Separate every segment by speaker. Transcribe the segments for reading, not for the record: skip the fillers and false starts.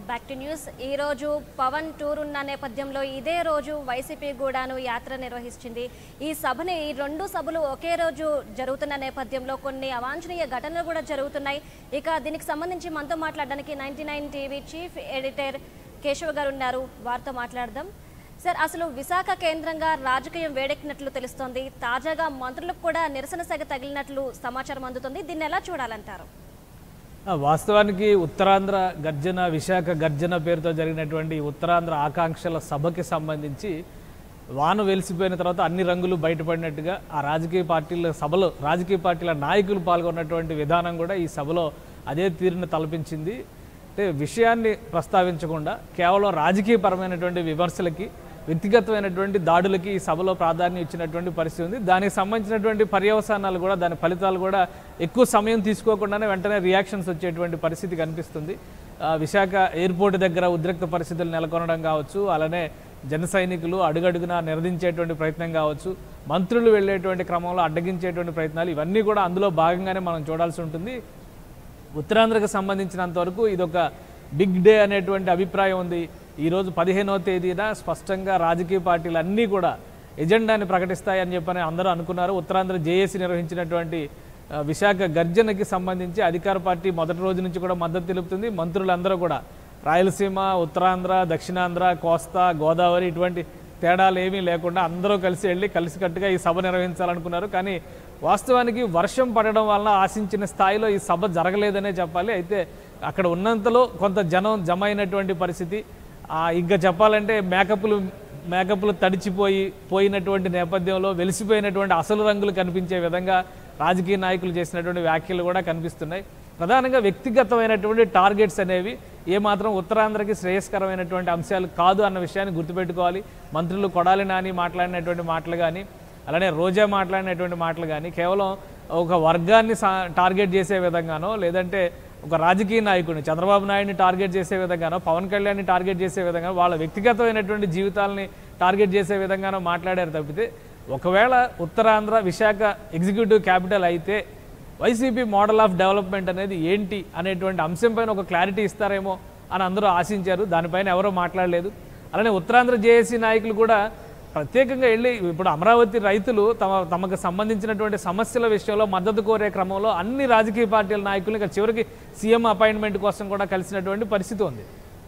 Speaker 1: Back to news. ఈ రోజు Pawan tour ఉన్న నేపథ్యంలో ఇదే రోజు వైసీపీ గూడాను యాత్ర నిర్వహించింది. ఈ రెండు సభలు ఒకే రోజు జరుగుతున్న నేపథ్యంలో కొన్ని అవాంఛనీయ ఘటనలు కూడా జరుగుతున్నాయి. ఇక దీనికి సంబంధించి మనతో మాట్లాడడానికి 99 టీవీ చీఫ్ ఎడిటర్ కేశవ్ గారు ఉన్నారు. వారితో మాట్లాడదాం. సార్, అసలు విశాఖ కేంద్రంగా రాజకీయం వేడెక్కినట్లు తెలుస్తోంది. తాజాగా మంత్రులకు కూడా నిరసన సెగ తగిలినట్లు సమాచారం అందుతుంది. దీన్ని ఎలా చూడాలంటారు?
Speaker 2: వాస్తవానికి ఉత్తరాంధ్ర గర్జన, విశాఖ గర్జన పేరుతో జరిగినటువంటి ఉత్తరాంధ్ర ఆకాంక్షల సభకి సంబంధించి వాన వెలిసిపోయిన తర్వాత అన్ని రంగులు బయటపడినట్టుగా ఆ రాజకీయ పార్టీల సభలో రాజకీయ పార్టీల నాయకులు పాల్గొన్నటువంటి విధానం కూడా ఈ సభలో అదే తీరును తలపించింది. అంటే విషయాన్ని ప్రస్తావించకుండా కేవలం రాజకీయపరమైనటువంటి విమర్శలకి, వ్యక్తిగతమైనటువంటి దాడులకి ఈ సభలో ప్రాధాన్యం ఇచ్చినటువంటి పరిస్థితి ఉంది. దానికి సంబంధించినటువంటి పర్యవసానాలు కూడా, దాని ఫలితాలు కూడా ఎక్కువ సమయం తీసుకోకుండానే వెంటనే రియాక్షన్స్ వచ్చేటువంటి పరిస్థితి కనిపిస్తుంది. విశాఖ ఎయిర్పోర్ట్ దగ్గర ఉద్రిక్త పరిస్థితులు నెలకొనడం కావచ్చు, అలానే జన సైనికులు అడుగడుగునా నిరదించేటువంటి ప్రయత్నం కావచ్చు, మంత్రులు వెళ్ళేటువంటి క్రమంలో అడ్డగించేటువంటి ప్రయత్నాలు, ఇవన్నీ కూడా అందులో భాగంగానే మనం చూడాల్సి ఉంటుంది. ఉత్తరాంధ్రకు సంబంధించినంత వరకు ఇదొక బిగ్ డే అనేటువంటి అభిప్రాయం ఉంది. ఈరోజు 15వ తేదీన స్పష్టంగా రాజకీయ పార్టీలు అన్నీ కూడా ఎజెండాని ప్రకటిస్తాయని చెప్పని అందరూ అనుకున్నారు. ఉత్తరాంధ్ర జేఏసీ నిర్వహించినటువంటి విశాఖ గర్జనకి సంబంధించి అధికార పార్టీ మొదటి రోజు నుంచి కూడా మద్దతు తెలుపుతుంది. మంత్రులందరూ కూడా రాయలసీమ, ఉత్తరాంధ్ర, దక్షిణాంధ్ర, కోస్తా, గోదావరి ఇటువంటి తేడాలు ఏమీ లేకుండా అందరూ కలిసి వెళ్ళి కలిసికట్టుగా ఈ సభ నిర్వహించాలనుకున్నారు. కానీ వాస్తవానికి వర్షం పడడం వలన ఆశించిన స్థాయిలో ఈ సభ జరగలేదనే చెప్పాలి. అయితే అక్కడ ఉన్నంతలో కొంత జనం జమ అయినటువంటి పరిస్థితి. ఇంకా చెప్పాలంటే మేకప్లు తడిచిపోయినటువంటి నేపథ్యంలో వెలిసిపోయినటువంటి అసలు రంగులు కనిపించే విధంగా రాజకీయ నాయకులు చేసినటువంటి వ్యాఖ్యలు కూడా కనిపిస్తున్నాయి. ప్రధానంగా వ్యక్తిగతమైనటువంటి టార్గెట్స్ అనేవి ఏమాత్రం ఉత్తరాంధ్రకి శ్రేయస్కరమైనటువంటి అంశాలు కాదు అన్న విషయాన్ని గుర్తుపెట్టుకోవాలి. మంత్రులు కొడాలి నాని మాట్లాడినటువంటి మాటలు కానీ, అలానే రోజా మాట్లాడినటువంటి మాటలు కానీ కేవలం ఒక వర్గాన్ని టార్గెట్ చేసే విధంగానో, లేదంటే ఒక రాజకీయ నాయకుడిని చంద్రబాబు నాయుడిని టార్గెట్ చేసే విధంగానో, పవన్ కళ్యాణ్ని టార్గెట్ చేసే విధంగా, వాళ్ళ వ్యక్తిగతమైనటువంటి జీవితాలని టార్గెట్ చేసే విధంగానో మాట్లాడారు తప్పితే, ఒకవేళ ఉత్తరాంధ్ర విశాఖ ఎగ్జిక్యూటివ్ క్యాపిటల్ అయితే వైసీపీ మోడల్ ఆఫ్ డెవలప్మెంట్ అనేది ఏంటి అనేటువంటి అంశంపైన ఒక క్లారిటీ ఇస్తారేమో అని అందరూ ఆశించారు. దానిపైన ఎవరో మాట్లాడలేదు. అలానే ఉత్తరాంధ్ర జేఏసీ నాయకులు కూడా ప్రత్యేకంగా వెళ్ళి ఇప్పుడు అమరావతి రైతులు తమకు సంబంధించినటువంటి సమస్యల విషయంలో మద్దతు కోరే క్రమంలో అన్ని రాజకీయ పార్టీల నాయకులు చివరికి సీఎం అపాయింట్మెంట్ కోసం కూడా కలిసినటువంటి పరిస్థితి ఉంది.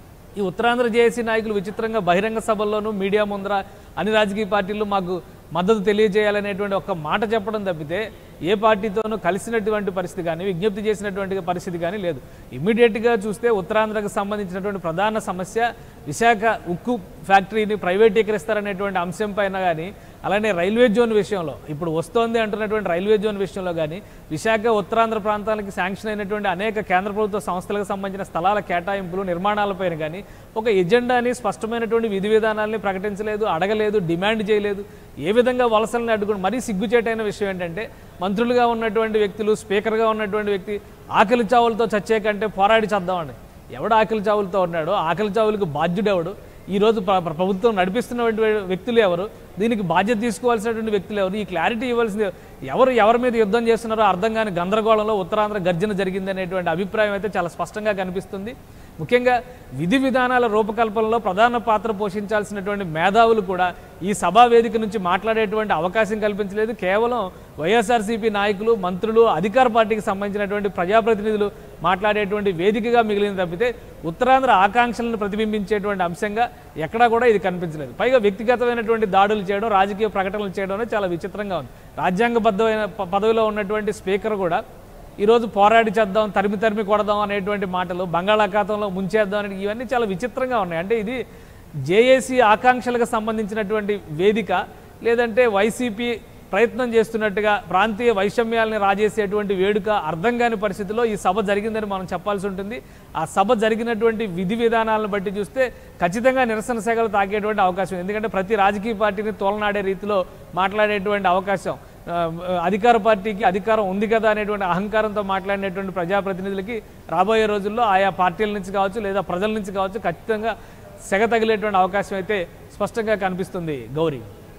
Speaker 2: ఈ ఉత్తరాంధ్ర జేఏసీ నాయకులు విచిత్రంగా బహిరంగ సభల్లోనూ మీడియా ముందర అన్ని రాజకీయ పార్టీలు మాకు మద్దతు తెలియజేయాలనేటువంటి ఒక మాట చెప్పడం తప్పితే ఏ పార్టీతోనూ కలిసినటువంటి పరిస్థితి కానీ, విజ్ఞప్తి చేసినటువంటి పరిస్థితి కానీ లేదు. ఇమ్మీడియట్గా చూస్తే ఉత్తరాంధ్రకు సంబంధించినటువంటి ప్రధాన సమస్య విశాఖ ఉక్కు ఫ్యాక్టరీని ప్రైవేటీకరిస్తారనేటువంటి అంశం పైన కానీ, అలానే రైల్వే జోన్ విషయంలో ఇప్పుడు వస్తోంది అంటున్నటువంటి రైల్వే జోన్ విషయంలో కానీ, విశాఖ ఉత్తరాంధ్ర ప్రాంతాలకు శాంక్షన్ అయినటువంటి అనేక కేంద్ర ప్రభుత్వ సంస్థలకు సంబంధించిన స్థలాల కేటాయింపులు, నిర్మాణాలపైన కానీ ఒక ఎజెండాని, స్పష్టమైనటువంటి విధి విధానాలని ప్రకటించలేదు, అడగలేదు, డిమాండ్ చేయలేదు. ఏ విధంగా వలసలను అడ్డుకుని మరీ సిగ్గుచేటైన విషయం ఏంటంటే, మంత్రులుగా ఉన్నటువంటి వ్యక్తులు, స్పీకర్గా ఉన్నటువంటి వ్యక్తి ఆకలి చావులతో చచ్చే కంటే పోరాడి చేద్దామండి. ఎవడు ఆకలి చావులతో ఉన్నాడో, ఆకలి చావులకు బాధ్యుడెవడు, ఈరోజు ప్రభుత్వం నడిపిస్తున్నటువంటి వ్యక్తులు ఎవరు, దీనికి బాధ్యత తీసుకోవాల్సినటువంటి వ్యక్తులు ఎవరు, ఈ క్లారిటీ ఇవ్వాల్సింది ఎవరి మీద యుద్ధం చేస్తున్నారో అర్థం కాని గందరగోళంలో ఉత్తరాంధ్ర గర్జన జరిగింది అనేటువంటి అభిప్రాయం అయితే చాలా స్పష్టంగా కనిపిస్తుంది. ముఖ్యంగా విధి విధానాల రూపకల్పనలో ప్రధాన పాత్ర పోషించాల్సినటువంటి మేధావులు కూడా ఈ సభా వేదిక నుంచి మాట్లాడేటువంటి అవకాశం కల్పించలేదు. కేవలం వైఎస్ఆర్సీపీ నాయకులు, మంత్రులు, అధికార పార్టీకి సంబంధించినటువంటి ప్రజాప్రతినిధులు మాట్లాడేటువంటి వేదికగా మిగిలిన తప్పితే ఉత్తరాంధ్ర ఆకాంక్షలను ప్రతిబింబించేటువంటి అంశంగా ఎక్కడా కూడా ఇది కనిపించలేదు. పైగా వ్యక్తిగతమైనటువంటి దాడులు చేయడం, రాజకీయ ప్రకటనలు చేయడం చాలా విచిత్రంగా ఉంది. రాజ్యాంగబద్ధమైన పదవిలో ఉన్నటువంటి స్పీకర్ కూడా ఈరోజు పోరాడి చేద్దాం, తరిమి కొడదాం అనేటువంటి మాటలు, బంగాళాఖాతంలో ముంచేద్దాం అనేది ఇవన్నీ చాలా విచిత్రంగా ఉన్నాయి. అంటే ఇది జేఏసీ ఆకాంక్షలకు సంబంధించినటువంటి వేదిక, లేదంటే వైసీపీ ప్రయత్నం చేస్తున్నట్టుగా ప్రాంతీయ వైషమ్యాలని రాజేసేటువంటి వేడుక, అర్థం కాని పరిస్థితిలో ఈ సభ జరిగిందని మనం చెప్పాల్సి ఉంటుంది. ఆ సభ జరిగినటువంటి విధి విధానాలను బట్టి చూస్తే ఖచ్చితంగా నిరసన సెగలు తాకేటువంటి అవకాశం. ఎందుకంటే ప్రతి రాజకీయ పార్టీని తోలనాడే రీతిలో మాట్లాడేటువంటి అవకాశం, అధికార పార్టీకి అధికారం ఉంది కదా అనేటువంటి అహంకారంతో మాట్లాడినటువంటి ప్రజాప్రతినిధులకి రాబోయే రోజుల్లో ఆయా పార్టీల నుంచి కావచ్చు, లేదా ప్రజల నుంచి కావచ్చు, ఖచ్చితంగా సెగ తగిలేటువంటి అవకాశం అయితే స్పష్టంగా కనిపిస్తుంది. గౌరీ.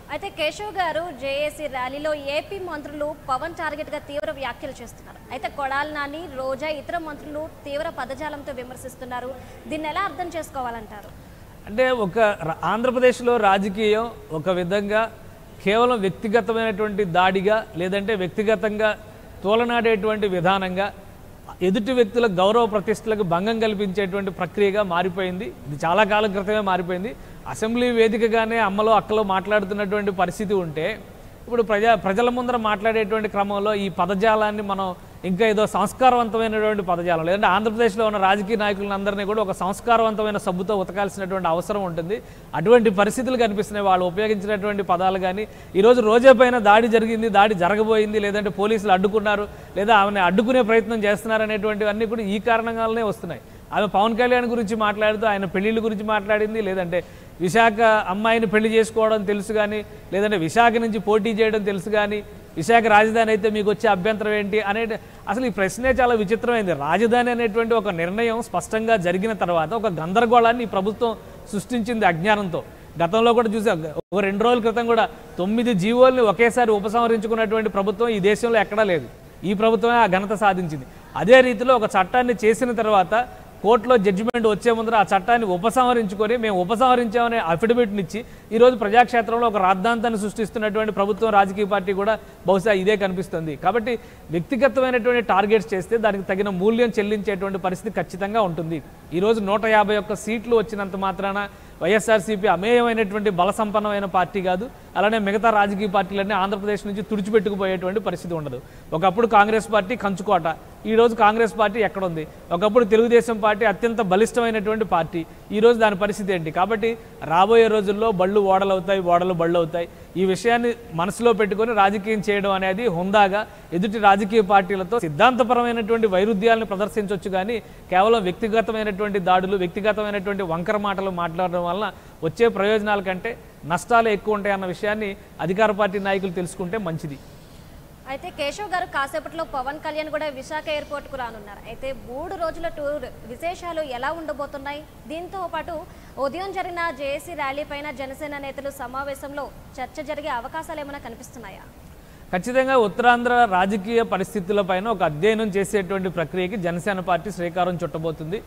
Speaker 1: అయితే కేశవ్ గారు జేఏసీ ర్యాలీలో ఏపీ మంత్రులు పవన్ టార్గెట్ గా తీవ్ర వ్యాఖ్యలు చేస్తున్నారు. అయితే కొడాలి నాని, రోజా ఇతర మంత్రులు తీవ్ర పదజాలంతో విమర్శిస్తున్నారు. దీన్ని ఎలా అర్థం చేసుకోవాలంటారు?
Speaker 2: అంటే ఆంధ్రప్రదేశ్లో రాజకీయం ఒక విధంగా కేవలం వ్యక్తిగతమైనటువంటి దాడిగా లేదంటే వ్యక్తిగతంగా తోలనాడేటువంటి విధానంగా ఎదుటి వ్యక్తుల గౌరవ ప్రతిష్టలకు భంగం కల్పించేటువంటి ప్రక్రియగా మారిపోయింది. ఇది చాలా కాలం క్రితమే మారిపోయింది. అసెంబ్లీ వేదికగానే అమ్మలో అక్కలో మాట్లాడుతున్నటువంటి పరిస్థితి ఉంటే ఇప్పుడు ప్రజల ముందర మాట్లాడేటువంటి క్రమంలో ఈ పదజాలాన్ని మనం ఇంకా ఏదో సంస్కారవంతమైనటువంటి పదజాలం లేదంటే ఆంధ్రప్రదేశ్లో ఉన్న రాజకీయ నాయకులందరినీ కూడా ఒక సంస్కారవంతమైన సబ్బుతో ఉతకాల్సినటువంటి అవసరం ఉంటుంది. అటువంటి పరిస్థితులు కనిపిస్తున్నాయి. వాళ్ళు ఉపయోగించినటువంటి పదాలు కానీ ఈరోజు రోజా పైన దాడి జరిగింది, దాడి జరగబోయింది, లేదంటే పోలీసులు అడ్డుకున్నారు, లేదా ఆమెను అడ్డుకునే ప్రయత్నం చేస్తున్నారు అనేటువంటివన్నీ కూడా ఈ కారణంగానే వస్తున్నాయి. ఆమె పవన్ కళ్యాణ్ గురించి మాట్లాడుతూ ఆయన పెళ్లిళ్ళ గురించి మాట్లాడింది, లేదంటే విశాఖ అమ్మాయిని పెళ్లి చేసుకోవడం తెలుసు కానీ, లేదంటే విశాఖ నుంచి పోటీ చేయడం తెలుసు కానీ, విశాఖ రాజధాని అయితే మీకు వచ్చే అభ్యంతరం ఏంటి అనే అసలు ఈ ప్రశ్నే చాలా విచిత్రమైంది. రాజధాని అనేటువంటి ఒక నిర్ణయం స్పష్టంగా జరిగిన తర్వాత ఒక గందరగోళాన్ని ఈ ప్రభుత్వం సృష్టించింది అజ్ఞానంతో. గతంలో కూడా చూసాం, ఒక 2 రోజుల క్రితం కూడా 9 జీవోల్ని ఒకేసారి ఉపసంహరించుకున్నటువంటి ప్రభుత్వం ఈ దేశంలో ఎక్కడా లేదు. ఈ ప్రభుత్వమే ఆ ఘనత సాధించింది. అదే రీతిలో ఒక చట్టాన్ని చేసిన తర్వాత కోర్టులో జడ్జిమెంట్ వచ్చే ముందర ఆ చట్టాన్ని ఉపసంహరించుకొని మేము ఉపసంహరించామనే అఫిడవిట్ని ఇచ్చి ఈరోజు ప్రజాక్షేత్రంలో ఒక రాద్ధాంతాన్ని సృష్టిస్తున్నటువంటి ప్రభుత్వం, రాజకీయ పార్టీ కూడా బహుశా ఇదే కనిపిస్తుంది. కాబట్టి వ్యక్తిగతమైనటువంటి టార్గెట్స్ చేస్తే దానికి తగిన మూల్యం చెల్లించేటువంటి పరిస్థితి ఖచ్చితంగా ఉంటుంది. ఈరోజు 151 సీట్లు వచ్చినంత మాత్రాన వైఎస్ఆర్సీపీ అమేయమైనటువంటి బల సంపన్నమైన పార్టీ కాదు. అలానే మిగతా రాజకీయ పార్టీలన్నీ ఆంధ్రప్రదేశ్ నుంచి తుడిచిపెట్టుకుపోయేటువంటి పరిస్థితి ఉండదు. ఒకప్పుడు కాంగ్రెస్ పార్టీ కంచుకోట, ఈరోజు కాంగ్రెస్ పార్టీ ఎక్కడుంది? ఒకప్పుడు తెలుగుదేశం పార్టీ అత్యంత బలిష్టమైనటువంటి పార్టీ, ఈరోజు దాని పరిస్థితి ఏంటి? కాబట్టి రాబోయే రోజుల్లో బళ్ళు ఓడలవుతాయి, ఓడలు బళ్ళు అవుతాయి. ఈ విషయాన్ని మనసులో పెట్టుకొని రాజకీయం చేయడం అనేది హుందాగా ఎదుటి రాజకీయ పార్టీలతో సిద్ధాంతపరమైనటువంటి వైరుధ్యాలను ప్రదర్శించవచ్చు కానీ కేవలం వ్యక్తిగతమైనటువంటి దాడులు, వ్యక్తిగతమైనటువంటి వంకర మాటలు మాట్లాడడం వలన వచ్చే ప్రయోజనాల కంటే నష్టాలు ఎక్కువ ఉంటాయన్న విషయాన్ని అధికార పార్టీ నాయకులు తెలుసుకుంటే మంచిది.
Speaker 1: అయితే కేశవ్ గారు కాసేపట్లో పవన్ కళ్యాణ్ కూడా విశాఖ ఎయిర్పోర్ట్కు రానున్నారు. అయితే 3 రోజుల టూర్ విశేషాలు ఎలా ఉండబోతున్నాయి? దీంతో పాటు ఉదయం జరిగిన జేఏసీ ర్యాలీ పైన జనసేన నేతలు సమావేశంలో చర్చ జరిగే అవకాశాలు ఏమైనా కనిపిస్తున్నాయా?
Speaker 2: ఖచ్చితంగా ఉత్తరాంధ్ర రాజకీయ పరిస్థితులపైన ఒక అధ్యయనం చేసేటువంటి ప్రక్రియకి జనసేన పార్టీ శ్రీకారం చుట్టబోతుంది.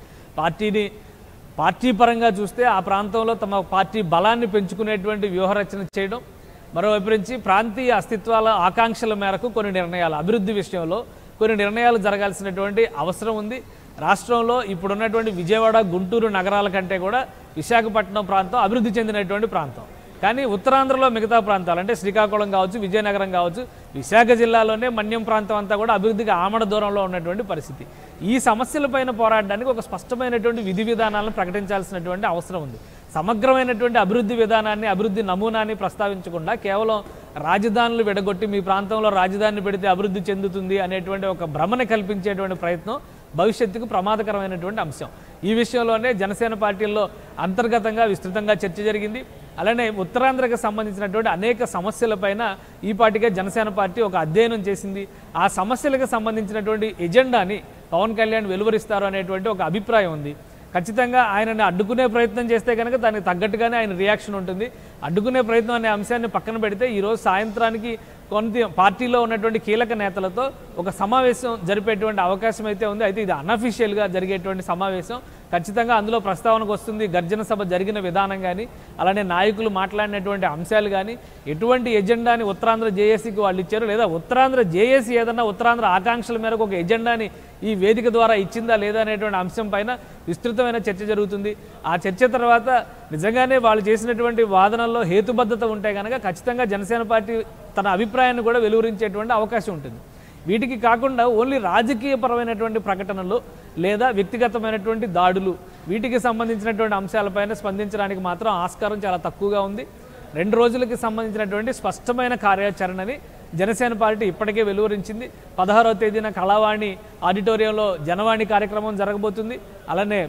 Speaker 2: పార్టీ పరంగా చూస్తే ఆ ప్రాంతంలో తమ పార్టీ బలాన్ని పెంచుకునేటువంటి వ్యూహరచన చేయడం, మరోవైపు నుంచి ప్రాంతీయ అస్తిత్వాల ఆకాంక్షల మేరకు కొన్ని నిర్ణయాలు, అభివృద్ధి విషయంలో కొన్ని నిర్ణయాలు జరగాల్సినటువంటి అవసరం ఉంది. రాష్ట్రంలో ఇప్పుడున్నటువంటి విజయవాడ, గుంటూరు నగరాల కంటే కూడా విశాఖపట్నం ప్రాంతం అభివృద్ధి చెందినటువంటి ప్రాంతం. కానీ ఉత్తరాంధ్రలో మిగతా ప్రాంతాలు అంటే శ్రీకాకుళం కావచ్చు, విజయనగరం కావచ్చు, విశాఖ జిల్లాలోనే మన్యం ప్రాంతం అంతా కూడా అభివృద్ధికి ఆమడ దూరంలో ఉన్నటువంటి పరిస్థితి. ఈ సమస్యలపైన పోరాడడానికి ఒక స్పష్టమైనటువంటి విధి విధానాలను ప్రకటించాల్సినటువంటి అవసరం ఉంది. సమగ్రమైనటువంటి అభివృద్ధి విధానాన్ని, అభివృద్ధి నమూనాన్ని ప్రస్తావించకుండా కేవలం రాజధానులు విడగొట్టి మీ ప్రాంతంలో రాజధాని పెడితే అభివృద్ధి చెందుతుంది అనేటువంటి ఒక భ్రమని కల్పించేటువంటి ప్రయత్నం భవిష్యత్తుకు ప్రమాదకరమైనటువంటి అంశం. ఈ విషయంలోనే జనసేన పార్టీల్లో అంతర్గతంగా విస్తృతంగా చర్చ జరిగింది. అలానే ఉత్తరాంధ్రకు సంబంధించినటువంటి అనేక సమస్యలపైన ఈ పార్టీగా జనసేన పార్టీ ఒక అధ్యయనం చేసింది. ఆ సమస్యలకు సంబంధించినటువంటి ఎజెండాని పవన్ కళ్యాణ్ వెలువరిస్తారు అనేటువంటి ఒక అభిప్రాయం ఉంది. ఖచ్చితంగా ఆయనని అడ్డుకునే ప్రయత్నం చేస్తే కనుక దానికి తగ్గట్టుగానే ఆయన రియాక్షన్ ఉంటుంది. అడ్డుకునే ప్రయత్నం అనే అంశాన్ని పక్కన పెడితే ఈరోజు సాయంత్రానికి కొంత పార్టీలో ఉన్నటువంటి కీలక నేతలతో ఒక సమావేశం జరిపేటువంటి అవకాశం అయితే ఉంది. అయితే ఇది అన్అఫీషియల్గా జరిగేటువంటి సమావేశం. ఖచ్చితంగా అందులో ప్రస్తావనకు వస్తుంది గర్జన సభ జరిగిన విధానం కానీ, అలానే నాయకులు మాట్లాడినటువంటి అంశాలు కానీ, ఎటువంటి ఎజెండాని ఉత్తరాంధ్ర జేఏసీకి వాళ్ళు ఇచ్చారు, లేదా ఉత్తరాంధ్ర జేఏసీ ఏదన్నా ఉత్తరాంధ్ర ఆకాంక్షల మేరకు ఒక ఎజెండాని ఈ వేదిక ద్వారా ఇచ్చిందా లేదా అనేటువంటి అంశం పైన విస్తృతమైన చర్చ జరుగుతుంది. ఆ చర్చ తర్వాత నిజంగానే వాళ్ళు చేసినటువంటి వాదనల్లో హేతుబద్ధత ఉంటే కనుక ఖచ్చితంగా జనసేన పార్టీ తన అభిప్రాయాన్ని కూడా వెలువరించేటువంటి అవకాశం ఉంటుంది. వీటికి కాకుండా ఓన్లీ రాజకీయపరమైనటువంటి ప్రకటనలు లేదా వ్యక్తిగతమైనటువంటి దాడులు, వీటికి సంబంధించినటువంటి అంశాలపైన స్పందించడానికి మాత్రం ఆస్కారం చాలా తక్కువగా ఉంది. 2 రోజులకి సంబంధించినటువంటి స్పష్టమైన కార్యాచరణని జనసేన పార్టీ ఇప్పటికే వెలువరించింది. 16వ తేదీన కళావాణి ఆడిటోరియంలో జనవాణి కార్యక్రమం జరగబోతుంది. అలానే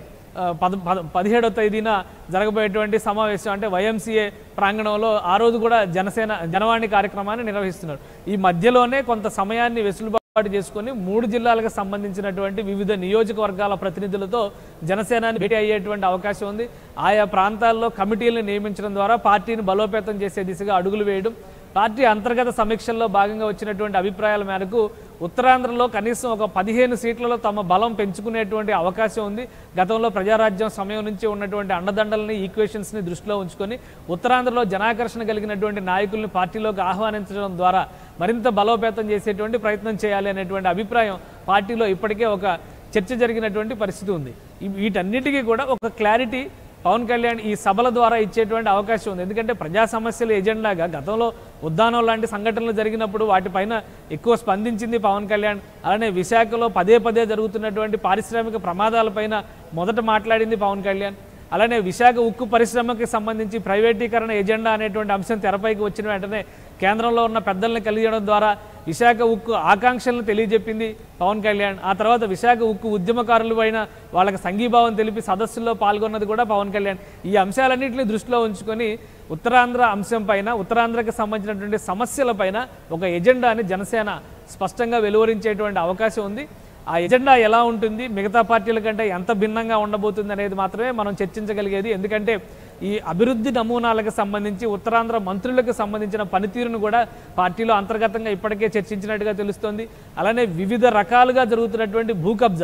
Speaker 2: 17వ తేదీన జరగబోయేటువంటి సమావేశం అంటే వైఎంసీఏ ప్రాంగణంలో ఆ రోజు కూడా జనవాణి కార్యక్రమాన్ని నిర్వహిస్తున్నారు. ఈ మధ్యలోనే కొంత సమయాన్ని వెసులుబాటు ఏర్పాటు చేసుకొని 3 జిల్లాలకు సంబంధించినటువంటి వివిధ నియోజకవర్గాల ప్రతినిధులతో జనసేనాని భేటీ అయ్యేటువంటి అవకాశం ఉంది. ఆయా ప్రాంతాల్లో కమిటీలను నియమించడం ద్వారా పార్టీని బలోపేతం చేసే దిశగా అడుగులు వేయడం, పార్టీ అంతర్గత సమీక్షల్లో భాగంగా వచ్చినటువంటి అభిప్రాయాల మేరకు ఉత్తరాంధ్రలో కనీసం ఒక 15 సీట్లలో తమ బలం పెంచుకునేటువంటి అవకాశం ఉంది. గతంలో ప్రజారాజ్యం సమయం నుంచి ఉన్నటువంటి అండదండలని ఈక్వేషన్స్ని దృష్టిలో ఉంచుకొని ఉత్తరాంధ్రలో జనాకర్షణ కలిగినటువంటి నాయకుల్ని పార్టీలోకి ఆహ్వానించడం ద్వారా మరింత బలోపేతం చేసేటువంటి ప్రయత్నం చేయాలి అనేటువంటి అభిప్రాయం పార్టీలో ఇప్పటికే ఒక చర్చ జరిగినటువంటి పరిస్థితి ఉంది. వీటన్నిటికీ కూడా ఒక క్లారిటీ పవన్ కళ్యాణ్ ఈ సభల ద్వారా ఇచ్చేటువంటి అవకాశం ఉంది. ఎందుకంటే ప్రజా సమస్యల ఎజెండాగా గతంలో ఉద్దానం లాంటి సంఘటనలు జరిగినప్పుడు వాటిపైన ఎక్కువ స్పందించింది పవన్ కళ్యాణ్. అలానే విశాఖలో పదే జరుగుతున్నటువంటి పారిశ్రామిక ప్రమాదాలపైన మొదట మాట్లాడింది పవన్ కళ్యాణ్. అలానే విశాఖ ఉక్కు పరిశ్రమకి సంబంధించి ప్రైవేటీకరణ ఎజెండా అనేటువంటి అంశం తెరపైకి వచ్చిన వెంటనే కేంద్రంలో ఉన్న పెద్దల్ని కలియడం ద్వారా విశాఖ ఉక్కు ఆకాంక్షలను తెలియజెప్పింది పవన్ కళ్యాణ్. ఆ తర్వాత విశాఖ ఉక్కు ఉద్యమకారుల పైన వాళ్ళకి సంఘీభావం తెలిపి సదస్సుల్లో పాల్గొన్నది కూడా పవన్ కళ్యాణ్. ఈ అంశాలన్నింటినీ దృష్టిలో ఉంచుకొని ఉత్తరాంధ్ర అంశం పైన, ఉత్తరాంధ్రకి సంబంధించినటువంటి సమస్యలపైన ఒక ఎజెండాని జనసేన స్పష్టంగా వెలువరించేటువంటి అవకాశం ఉంది. ఆ ఎజెండా ఎలా ఉంటుంది, మిగతా పార్టీల కంటే ఎంత భిన్నంగా ఉండబోతుంది అనేది మాత్రమే మనం చర్చించగలిగేది. ఎందుకంటే ఈ అభివృద్ధి నమూనాలకు సంబంధించి ఉత్తరాంధ్ర మంత్రులకు సంబంధించిన పనితీరును కూడా పార్టీలో అంతర్గతంగా ఇప్పటికే చర్చించినట్టుగా తెలుస్తోంది. అలానే వివిధ రకాలుగా జరుగుతున్నటువంటి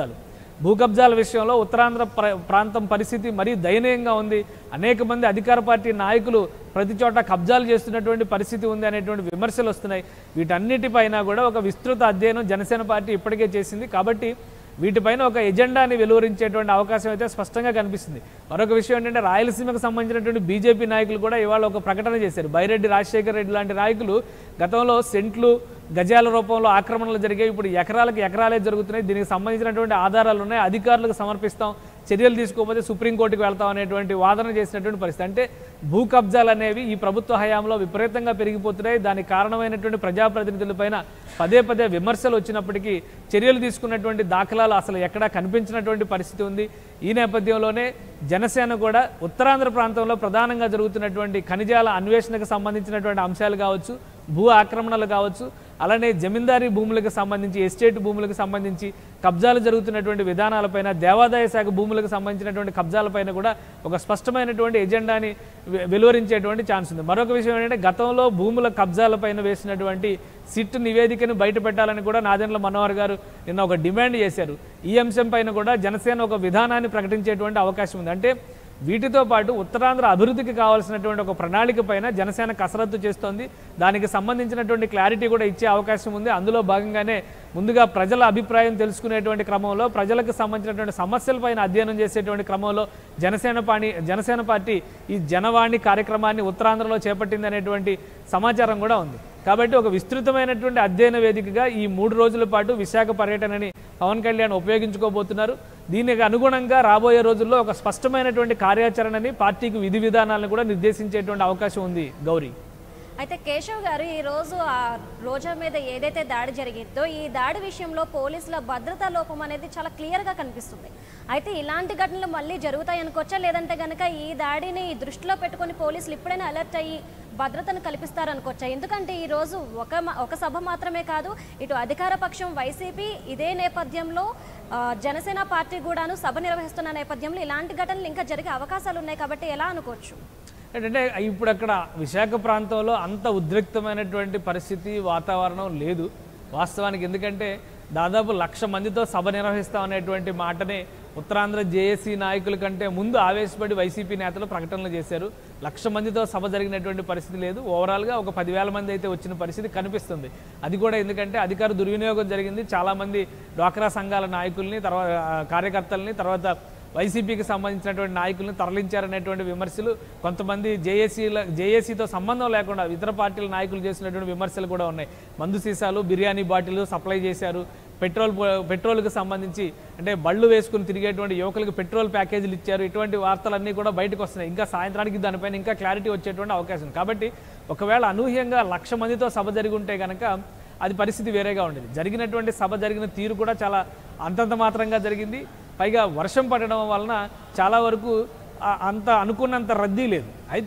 Speaker 2: భూ కబ్జాల విషయంలో ఉత్తరాంధ్ర ప్రాంతం పరిస్థితి మరీ దయనీయంగా ఉంది. అనేక మంది అధికార పార్టీ నాయకులు ప్రతి చోట కబ్జాలు చేస్తున్నటువంటి పరిస్థితి ఉంది అనేటువంటి విమర్శలు వస్తున్నాయి. వీటన్నిటిపైన కూడా ఒక విస్తృత అధ్యయనం జనసేన పార్టీ ఇప్పటికే చేసింది. కాబట్టి వీటిపైన ఒక ఎజెండాని వెలువరించేటువంటి అవకాశం అయితే స్పష్టంగా కనిపిస్తుంది. మరొక విషయం ఏంటంటే రాయలసీమకు సంబంధించినటువంటి బీజేపీ నాయకులు కూడా ఇవాళ ఒక ప్రకటన చేశారు. బైరెడ్డి రాజశేఖర రెడ్డి లాంటి నాయకులు గతంలో సెంట్లు, గజాల రూపంలో ఆక్రమణలు జరిగాయి, ఇప్పుడు ఎకరాలే జరుగుతున్నాయి, దీనికి సంబంధించినటువంటి ఆధారాలు ఉన్నాయి, అధికారులకు సమర్పిస్తాం, చర్యలు తీసుకోకపోతే సుప్రీంకోర్టుకు వెళ్తాం అనేటువంటి వాదన చేసినటువంటి పరిస్థితి. అంటే భూ కబ్జాలు అనేవి ఈ ప్రభుత్వ హయాంలో విపరీతంగా పెరిగిపోతున్నాయి. దానికి కారణమైనటువంటి ప్రజాప్రతినిధులపైన పదే విమర్శలు వచ్చినప్పటికీ చర్యలు తీసుకున్నటువంటి దాఖలాలు అసలు ఎక్కడా కనిపించినటువంటి పరిస్థితి ఉంది. ఈ నేపథ్యంలోనే జనసేన కూడా ఉత్తరాంధ్ర ప్రాంతంలో ప్రధానంగా జరుగుతున్నటువంటి ఖనిజాల అన్వేషణకు సంబంధించినటువంటి అంశాలు కావచ్చు, భూ ఆక్రమణలు కావచ్చు, అలానే జమీందారీ భూములకు సంబంధించి, ఎస్టేట్ భూములకు సంబంధించి కబ్జాలు జరుగుతున్నటువంటి విధానాలపైన, దేవాదాయ శాఖ భూములకు సంబంధించినటువంటి కబ్జాలపైన కూడా ఒక స్పష్టమైనటువంటి ఎజెండాని వెలువరించేటువంటి ఛాన్స్ ఉంది. మరొక విషయం ఏంటంటే గతంలో భూముల కబ్జాలపైన వేసినటువంటి సిట్ నివేదికను బయట పెట్టాలని కూడా నాదెండ్ల మనోహర్ గారు నిన్న ఒక డిమాండ్ చేశారు. ఈ అంశం పైన కూడా జనసేన ఒక విధానాన్ని ప్రకటించేటువంటి అవకాశం ఉంది. అంటే వీటితో పాటు ఉత్తరాంధ్ర అభివృద్ధికి కావాల్సినటువంటి ఒక ప్రణాళిక పైన జనసేన కసరత్తు చేస్తోంది. దానికి సంబంధించినటువంటి క్లారిటీ కూడా ఇచ్చే అవకాశం ఉంది. అందులో భాగంగానే ముందుగా ప్రజల అభిప్రాయం తెలుసుకునేటువంటి క్రమంలో, ప్రజలకు సంబంధించినటువంటి సమస్యలపైన అధ్యయనం చేసేటువంటి క్రమంలో జనసేన పార్టీ ఈ జనవాణి కార్యక్రమాన్ని ఉత్తరాంధ్రలో చేపట్టింది అనేటువంటి సమాచారం కూడా ఉంది. కాబట్టి ఒక విస్తృతమైనటువంటి అధ్యయన వేదికగా ఈ 3 రోజుల పాటు విశాఖ పర్యటనని పవన్ కళ్యాణ్ ఉపయోగించుకోబోతున్నారు. దీనికి అనుగుణంగా రాబోయే రోజుల్లో ఒక స్పష్టమైనటువంటి కార్యాచరణని, పార్టీకి విధి విధానాలను కూడా నిర్దేశించేటువంటి అవకాశం ఉంది. గౌరీ,
Speaker 1: అయితే కేశవ్ గారు ఈరోజు ఆ రోజా మీద ఏదైతే దాడి జరిగిందో ఈ దాడి విషయంలో పోలీసుల భద్రతా లోపం అనేది చాలా క్లియర్గా కనిపిస్తుంది. అయితే ఇలాంటి ఘటనలు మళ్ళీ జరుగుతాయి అనుకోవచ్చా, లేదంటే కనుక ఈ దాడిని దృష్టిలో పెట్టుకొని పోలీసులు ఇప్పుడైనా అలర్ట్ అయ్యి భద్రతను కల్పిస్తారనుకోవచ్చా? ఎందుకంటే ఈరోజు ఒక సభ మాత్రమే కాదు, ఇటు అధికార పక్షం వైసీపీ ఇదే నేపథ్యంలో జనసేన పార్టీ కూడాను సభ నిర్వహిస్తున్న నేపథ్యంలో ఇలాంటి ఘటనలు ఇంకా జరిగే అవకాశాలు ఉన్నాయి. కాబట్టి ఎలా అనుకోవచ్చు?
Speaker 2: ఏంటంటే ఇప్పుడు అక్కడ విశాఖ ప్రాంతంలో అంత ఉద్రిక్తమైనటువంటి పరిస్థితి, వాతావరణం లేదు వాస్తవానికి. ఎందుకంటే దాదాపు 1,00,000 మందితో సభ నిర్వహిస్తామనేటువంటి మాటనే ఉత్తరాంధ్ర జేఏసీ నాయకుల కంటే ముందు ఆవేశపడి వైసీపీ నేతలు ప్రకటనలు చేశారు. 1,00,000 మందితో సభ జరిగినటువంటి పరిస్థితి లేదు. ఓవరాల్గా ఒక 10,000 మంది అయితే వచ్చిన పరిస్థితి కనిపిస్తుంది. అది కూడా ఎందుకంటే అధికార దుర్వినియోగం జరిగింది. చాలామంది డ్వాక్రా సంఘాల నాయకుల్ని, తర్వాత కార్యకర్తల్ని, తర్వాత వైసీపీకి సంబంధించినటువంటి నాయకులను తరలించారనేటువంటి విమర్శలు, కొంతమంది జేఏసీతో సంబంధం లేకుండా ఇతర పార్టీల నాయకులు చేసినటువంటి విమర్శలు కూడా ఉన్నాయి. మందు సీసాలు, బిర్యానీ బాటిల్ సప్లై చేశారు. పెట్రోల్కి సంబంధించి అంటే బళ్ళు వేసుకుని తిరిగేటువంటి యువకులకు పెట్రోల్ ప్యాకేజీలు ఇచ్చారు. ఇటువంటి వార్తలన్నీ కూడా బయటకు వస్తున్నాయి. ఇంకా సాయంత్రానికి దానిపైన ఇంకా క్లారిటీ వచ్చేటువంటి అవకాశం. కాబట్టి ఒకవేళ అనూహ్యంగా 1,00,000 మందితో సభ జరిగి ఉంటే కనుక అది పరిస్థితి వేరేగా ఉండేది. జరిగినటువంటి సభ జరిగిన తీరు కూడా చాలా అంతంత మాత్రంగా జరిగింది. పైగా వర్షం పడడం వలన చాలా వరకు అంత అనుకున్నంత రద్దీ లేదు. అయితే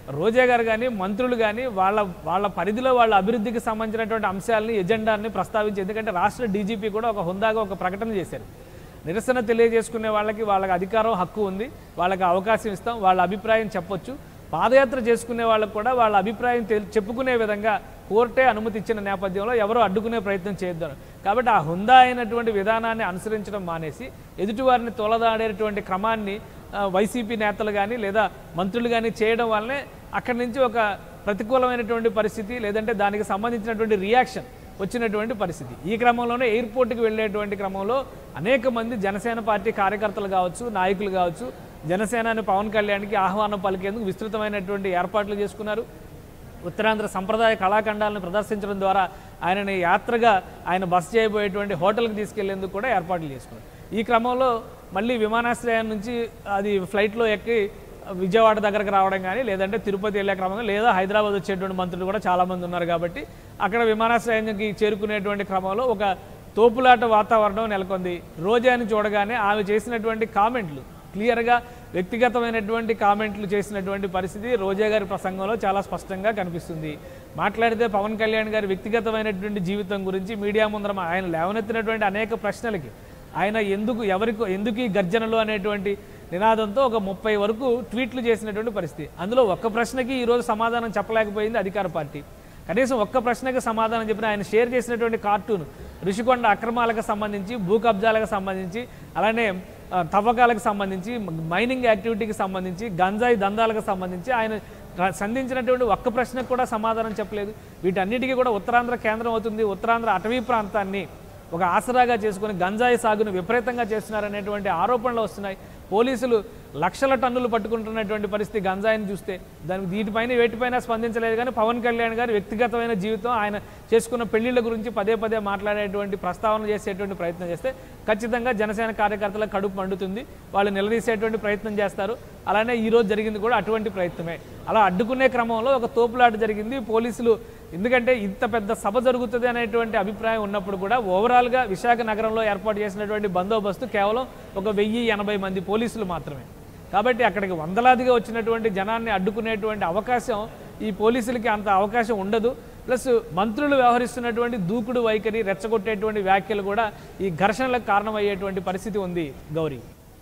Speaker 2: రోజా గారు కానీ మంత్రులు కానీ వాళ్ళ పరిధిలో వాళ్ళ అభివృద్ధికి సంబంధించినటువంటి అంశాలని ఎజెండాని ప్రస్తావించి, ఎందుకంటే రాష్ట్ర డీజీపీ కూడా ఒక హుందాగా ఒక ప్రకటన చేశారు. నిరసన తెలియజేసుకునే వాళ్ళకి అధికారం హక్కు ఉంది, వాళ్ళకి అవకాశం ఇస్తాం, వాళ్ళ అభిప్రాయం చెప్పొచ్చు. పాదయాత్ర చేసుకునే వాళ్ళకు కూడా వాళ్ళ అభిప్రాయం చెప్పుకునే విధంగా కోర్టే అనుమతి ఇచ్చిన నేపథ్యంలో ఎవరో అడ్డుకునే ప్రయత్నం చేయొద్దారు. కాబట్టి ఆ హుందా అయినటువంటి విధానాన్ని అనుసరించడం మానేసి ఎదుటివారిని తొలదాడేటువంటి క్రమాన్ని వైసీపీ నేతలు కానీ లేదా మంత్రులు కానీ చేయడం వల్లనే అక్కడి నుంచి ఒక ప్రతికూలమైనటువంటి పరిస్థితి, లేదంటే దానికి సంబంధించినటువంటి రియాక్షన్ వచ్చినటువంటి పరిస్థితి. ఈ క్రమంలోనే ఎయిర్పోర్ట్కి వెళ్ళేటువంటి క్రమంలో అనేక మంది జనసేన పార్టీ కార్యకర్తలు కావచ్చు, నాయకులు కావచ్చు, జనసేనాని పవన్ కళ్యాణ్కి ఆహ్వానం పలికేందుకు విస్తృతమైనటువంటి ఏర్పాట్లు చేసుకున్నారు. ఉత్తరాంధ్ర సంప్రదాయ కళాఖండాలను ప్రదర్శించడం ద్వారా ఆయనని యాత్రగా ఆయన బస చేయబోయేటువంటి హోటల్కి తీసుకెళ్లేందుకు కూడా ఏర్పాట్లు చేసుకున్నారు. ఈ క్రమంలో మళ్ళీ విమానాశ్రయం నుంచి అది ఫ్లైట్లో ఎక్కి విజయవాడ దగ్గరకు రావడం కానీ, లేదంటే తిరుపతి వెళ్ళే క్రమంగా, లేదా హైదరాబాద్ వచ్చేటువంటి మంత్రులు కూడా చాలామంది ఉన్నారు. కాబట్టి అక్కడ విమానాశ్రయానికి చేరుకునేటువంటి క్రమంలో ఒక తోపులాట వాతావరణం నెలకొంది. రోజాని చూడగానే ఆమె చేసినటువంటి కామెంట్లు క్లియర్గా వ్యక్తిగతమైనటువంటి కామెంట్లు చేసినటువంటి పరిస్థితి రోజా గారి ప్రసంగంలో చాలా స్పష్టంగా కనిపిస్తుంది. మాట్లాడితే పవన్ కళ్యాణ్ గారి వ్యక్తిగతమైనటువంటి జీవితం గురించి మీడియా ముందర ఆయన లేవనెత్తినటువంటి అనేక ప్రశ్నలకి ఆయన ఎందుకు ఈ గర్జనలు అనేటువంటి నినాదంతో ఒక 30 వరకు ట్వీట్లు చేసినటువంటి పరిస్థితి. అందులో ఒక్క ప్రశ్నకి ఈరోజు సమాధానం చెప్పలేకపోయింది అధికార పార్టీ. కనీసం ఒక్క ప్రశ్నకి సమాధానం చెప్పిన ఆయన షేర్ చేసినటువంటి కార్టూన్ ఋషికొండ అక్రమాలకు సంబంధించి, భూ కబ్జాలకు సంబంధించి, అలానే తవ్వకాలకు సంబంధించి, మైనింగ్ యాక్టివిటీకి సంబంధించి, గంజాయి దందాలకు సంబంధించి ఆయన సంధించినటువంటి ఒక్క ప్రశ్నకు కూడా సమాధానం చెప్పలేదు. వీటన్నిటికీ కూడా ఉత్తరాంధ్ర కేంద్రం అవుతుంది. ఉత్తరాంధ్ర అటవీ ప్రాంతాన్ని ఒక ఆసరాగా చేసుకుని గంజాయి సాగును విపరీతంగా చేస్తున్నారనేటువంటి ఆరోపణలు వస్తున్నాయి. పోలీసులు లక్షల టన్నులు పట్టుకుంటున్నటువంటి పరిస్థితి గంజాయిని చూస్తే వీటిపైన వేటిపైన స్పందించలేదు. కానీ పవన్ కళ్యాణ్ గారు వ్యక్తిగతమైన జీవితం, ఆయన చేసుకున్న పెళ్లిళ్ళ గురించి పదే మాట్లాడేటువంటి ప్రస్తావన చేసేటువంటి ప్రయత్నం చేస్తే ఖచ్చితంగా జనసేన కార్యకర్తల కడుపు మండుతుంది. వాళ్ళు నిలదీసేటువంటి ప్రయత్నం చేస్తారు. అలానే ఈరోజు జరిగింది కూడా అటువంటి ప్రయత్నమే. అలా అడ్డుకునే క్రమంలో ఒక తోపులాట జరిగింది. పోలీసులు ఎందుకంటే ఇంత పెద్ద సభ జరుగుతుంది అనేటువంటి అభిప్రాయం ఉన్నప్పుడు కూడా ఓవరాల్గా విశాఖ నగరంలో ఏర్పాటు చేసినటువంటి బందోబస్తు కేవలం ఒక 1080 మంది పోలీసులు మాత్రమే. కాబట్టి అక్కడికి వందలాదిగా వచ్చినటువంటి జనాన్ని అడ్డుకునేటువంటి అవకాశం ఈ పోలీసులకి అంత అవకాశం ఉండదు. ప్లస్ మంత్రులు వ్యవహరిస్తున్నటువంటి దూకుడు వైఖరి, రెచ్చగొట్టేటువంటి వ్యాఖ్యలు కూడా ఈ ఘర్షణలకు కారణమయ్యేటువంటి పరిస్థితి ఉంది. గౌరీ,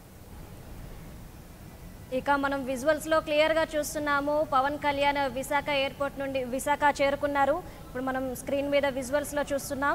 Speaker 1: ఇక మనం విజువల్స్లో క్లియర్గా చూస్తున్నాము. పవన్ కళ్యాణ్ విశాఖ ఎయిర్పోర్ట్ నుండి విశాఖ చేరుకున్నారు. ఇప్పుడు మనం స్క్రీన్ మీద విజువల్స్లో చూస్తున్నాం.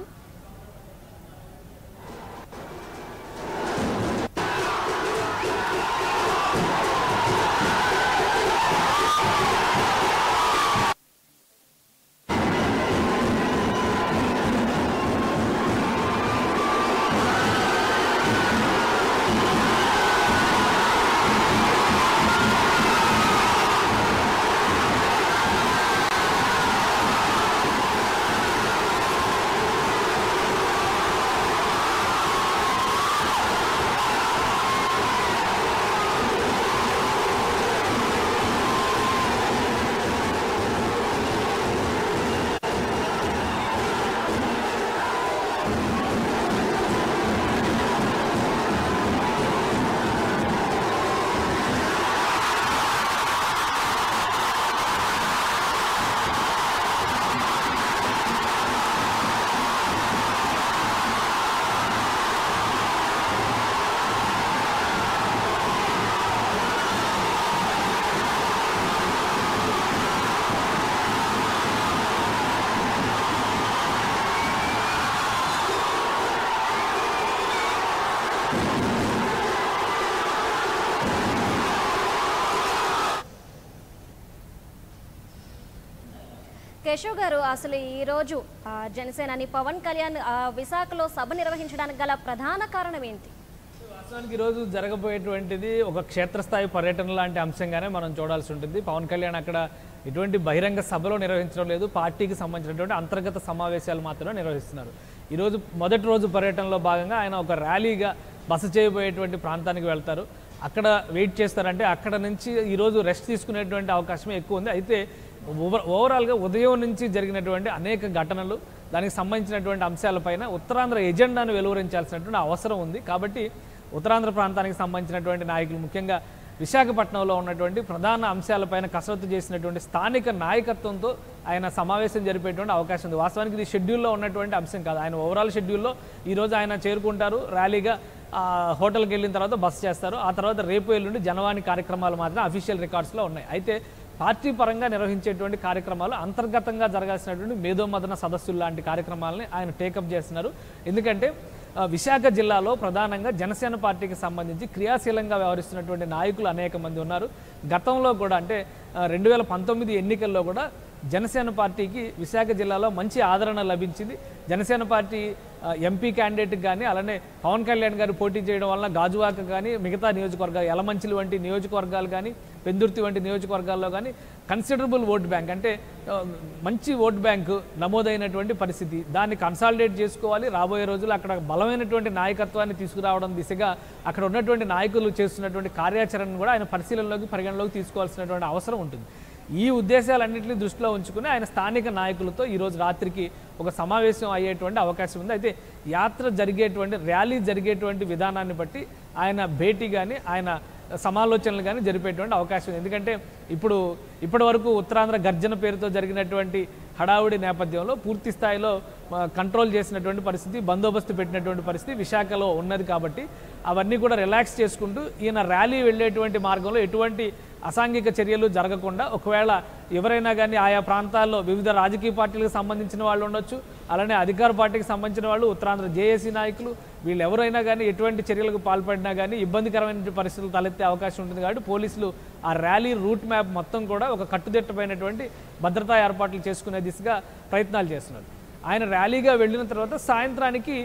Speaker 1: కేశవ్ గారు, అసలు ఈరోజు జనసేనాని పవన్ కళ్యాణ్ విశాఖలో సభ నిర్వహించడానికి గల ప్రధాన కారణం ఏంటి?
Speaker 2: వాస్తవానికి ఈరోజు జరగబోయేటువంటిది ఒక క్షేత్రస్థాయి పర్యటన లాంటి అంశంగానే మనం చూడాల్సి ఉంటుంది. పవన్ కళ్యాణ్ అక్కడ ఎటువంటి బహిరంగ సభలో నిర్వహించడం లేదు. పార్టీకి సంబంధించినటువంటి అంతర్గత సమావేశాలు మాత్రమే నిర్వహిస్తున్నారు. ఈరోజు మొదటి రోజు పర్యటనలో భాగంగా ఆయన ఒక ర్యాలీగా బస చేయబోయేటువంటి ప్రాంతానికి వెళ్తారు. అక్కడ వెయిట్ చేస్తారంటే అక్కడ నుంచి ఈరోజు రెస్ట్ తీసుకునేటువంటి అవకాశమే ఎక్కువ ఉంది. అయితే ఓవరాల్గా ఉదయం నుంచి జరిగినటువంటి అనేక ఘటనలు, దానికి సంబంధించినటువంటి అంశాలపైన ఉత్తరాంధ్ర ఎజెండాను వెలువరించాల్సినటువంటి అవసరం ఉంది. కాబట్టి ఉత్తరాంధ్ర ప్రాంతానికి సంబంధించినటువంటి నాయకులు, ముఖ్యంగా విశాఖపట్నంలో ఉన్నటువంటి ప్రధాన అంశాలపైన కసరత్తు చేసినటువంటి స్థానిక నాయకత్వంతో ఆయన సమావేశం జరిపేటువంటి అవకాశం ఉంది. వాస్తవానికి ఇది షెడ్యూల్లో ఉన్నటువంటి అంశం కాదు. ఆయన ఓవరాల్ షెడ్యూల్లో ఈరోజు ఆయన చేరుకుంటారు, ర్యాలీగా హోటల్కి వెళ్ళిన తర్వాత బస చేస్తారు. ఆ తర్వాత రేపు ఎల్లుండి జనవాణి కార్యక్రమాలు మాత్రం అఫీషియల్ రికార్డ్స్లో ఉన్నాయి. అయితే పార్టీ పరంగా నిర్వహించేటువంటి కార్యక్రమాలు అంతర్గతంగా జరగాల్సినటువంటి మేధోమదన సదస్సులు లాంటి కార్యక్రమాలని ఆయన టేకప్ చేస్తున్నారు. ఎందుకంటే విశాఖ జిల్లాలో ప్రధానంగా జనసేన పార్టీకి సంబంధించి క్రియాశీలంగా వ్యవహరిస్తున్నటువంటి నాయకులు అనేక మంది ఉన్నారు. గతంలో కూడా అంటే 2019 ఎన్నికల్లో కూడా జనసేన పార్టీకి విశాఖ జిల్లాలో మంచి ఆదరణ లభించింది. జనసేన పార్టీ ఎంపీ క్యాండిడేట్కి కానీ అలానే పవన్ కళ్యాణ్ గారు పోటీ చేయడం వలన గాజువాక కానీ మిగతా నియోజకవర్గాలు యలమంచిలి వంటి నియోజకవర్గాలు కానీ పెందుర్తి వంటి నియోజకవర్గాల్లో కానీ కన్సిడరబుల్ ఓట్ బ్యాంక్ అంటే మంచి ఓట్ బ్యాంకు నమోదైనటువంటి పరిస్థితి. దాన్ని కన్సాలిడేట్ చేసుకోవాలి. రాబోయే రోజులు అక్కడ బలమైనటువంటి నాయకత్వాన్ని తీసుకురావడం దిశగా అక్కడ ఉన్నటువంటి నాయకులు చేస్తున్నటువంటి కార్యాచరణను కూడా ఆయన పరిగణలోకి తీసుకోవాల్సినటువంటి అవసరం ఉంటుంది. ఈ ఉద్దేశాలన్నింటినీ దృష్టిలో ఉంచుకుని ఆయన స్థానిక నాయకులతో ఈరోజు రాత్రికి ఒక సమావేశం అయ్యేటువంటి అవకాశం ఉంది. అయితే యాత్ర జరిగేటువంటి ర్యాలీ జరిగేటువంటి విధానాన్ని బట్టి ఆయన భేటీ కానీ ఆయన సమాలోచనలు కానీ జరిపేటువంటి అవకాశం ఉంది. ఎందుకంటే ఇప్పటి వరకు ఉత్తరాంధ్ర గర్జన పేరుతో జరిగినటువంటి హడావుడి నేపథ్యంలో పూర్తి స్థాయిలో కంట్రోల్ చేసినటువంటి పరిస్థితి, బందోబస్తు పెట్టినటువంటి పరిస్థితి విశాఖలో ఉన్నది. కాబట్టి అవన్నీ కూడా రిలాక్స్ చేసుకుంటూ ఈయన ర్యాలీ వెళ్ళేటువంటి మార్గంలో ఎటువంటి అసాంఘిక చర్యలు జరగకుండా ఒకవేళ ఎవరైనా కానీ ఆయా ప్రాంతాల్లో వివిధ రాజకీయ పార్టీలకు సంబంధించిన వాళ్ళు ఉండొచ్చు, అలానే అధికార పార్టీకి సంబంధించిన వాళ్ళు, ఉత్తరాంధ్ర జేఏసీ నాయకులు, వీళ్ళు ఎవరైనా కానీ ఎటువంటి చర్యలకు పాల్పడినా కానీ ఇబ్బందికరమైన పరిస్థితులు తలెత్తే అవకాశం ఉంటుంది. కాబట్టి పోలీసులు ఆ ర్యాలీ రూట్ మ్యాప్ మొత్తం కూడా ఒక కట్టుదిట్టమైనటువంటి భద్రతా ఏర్పాట్లు చేసుకునే దిశగా ప్రయత్నాలు చేస్తున్నారు. ఆయన ర్యాలీగా వెళ్ళిన తర్వాత సాయంత్రానికి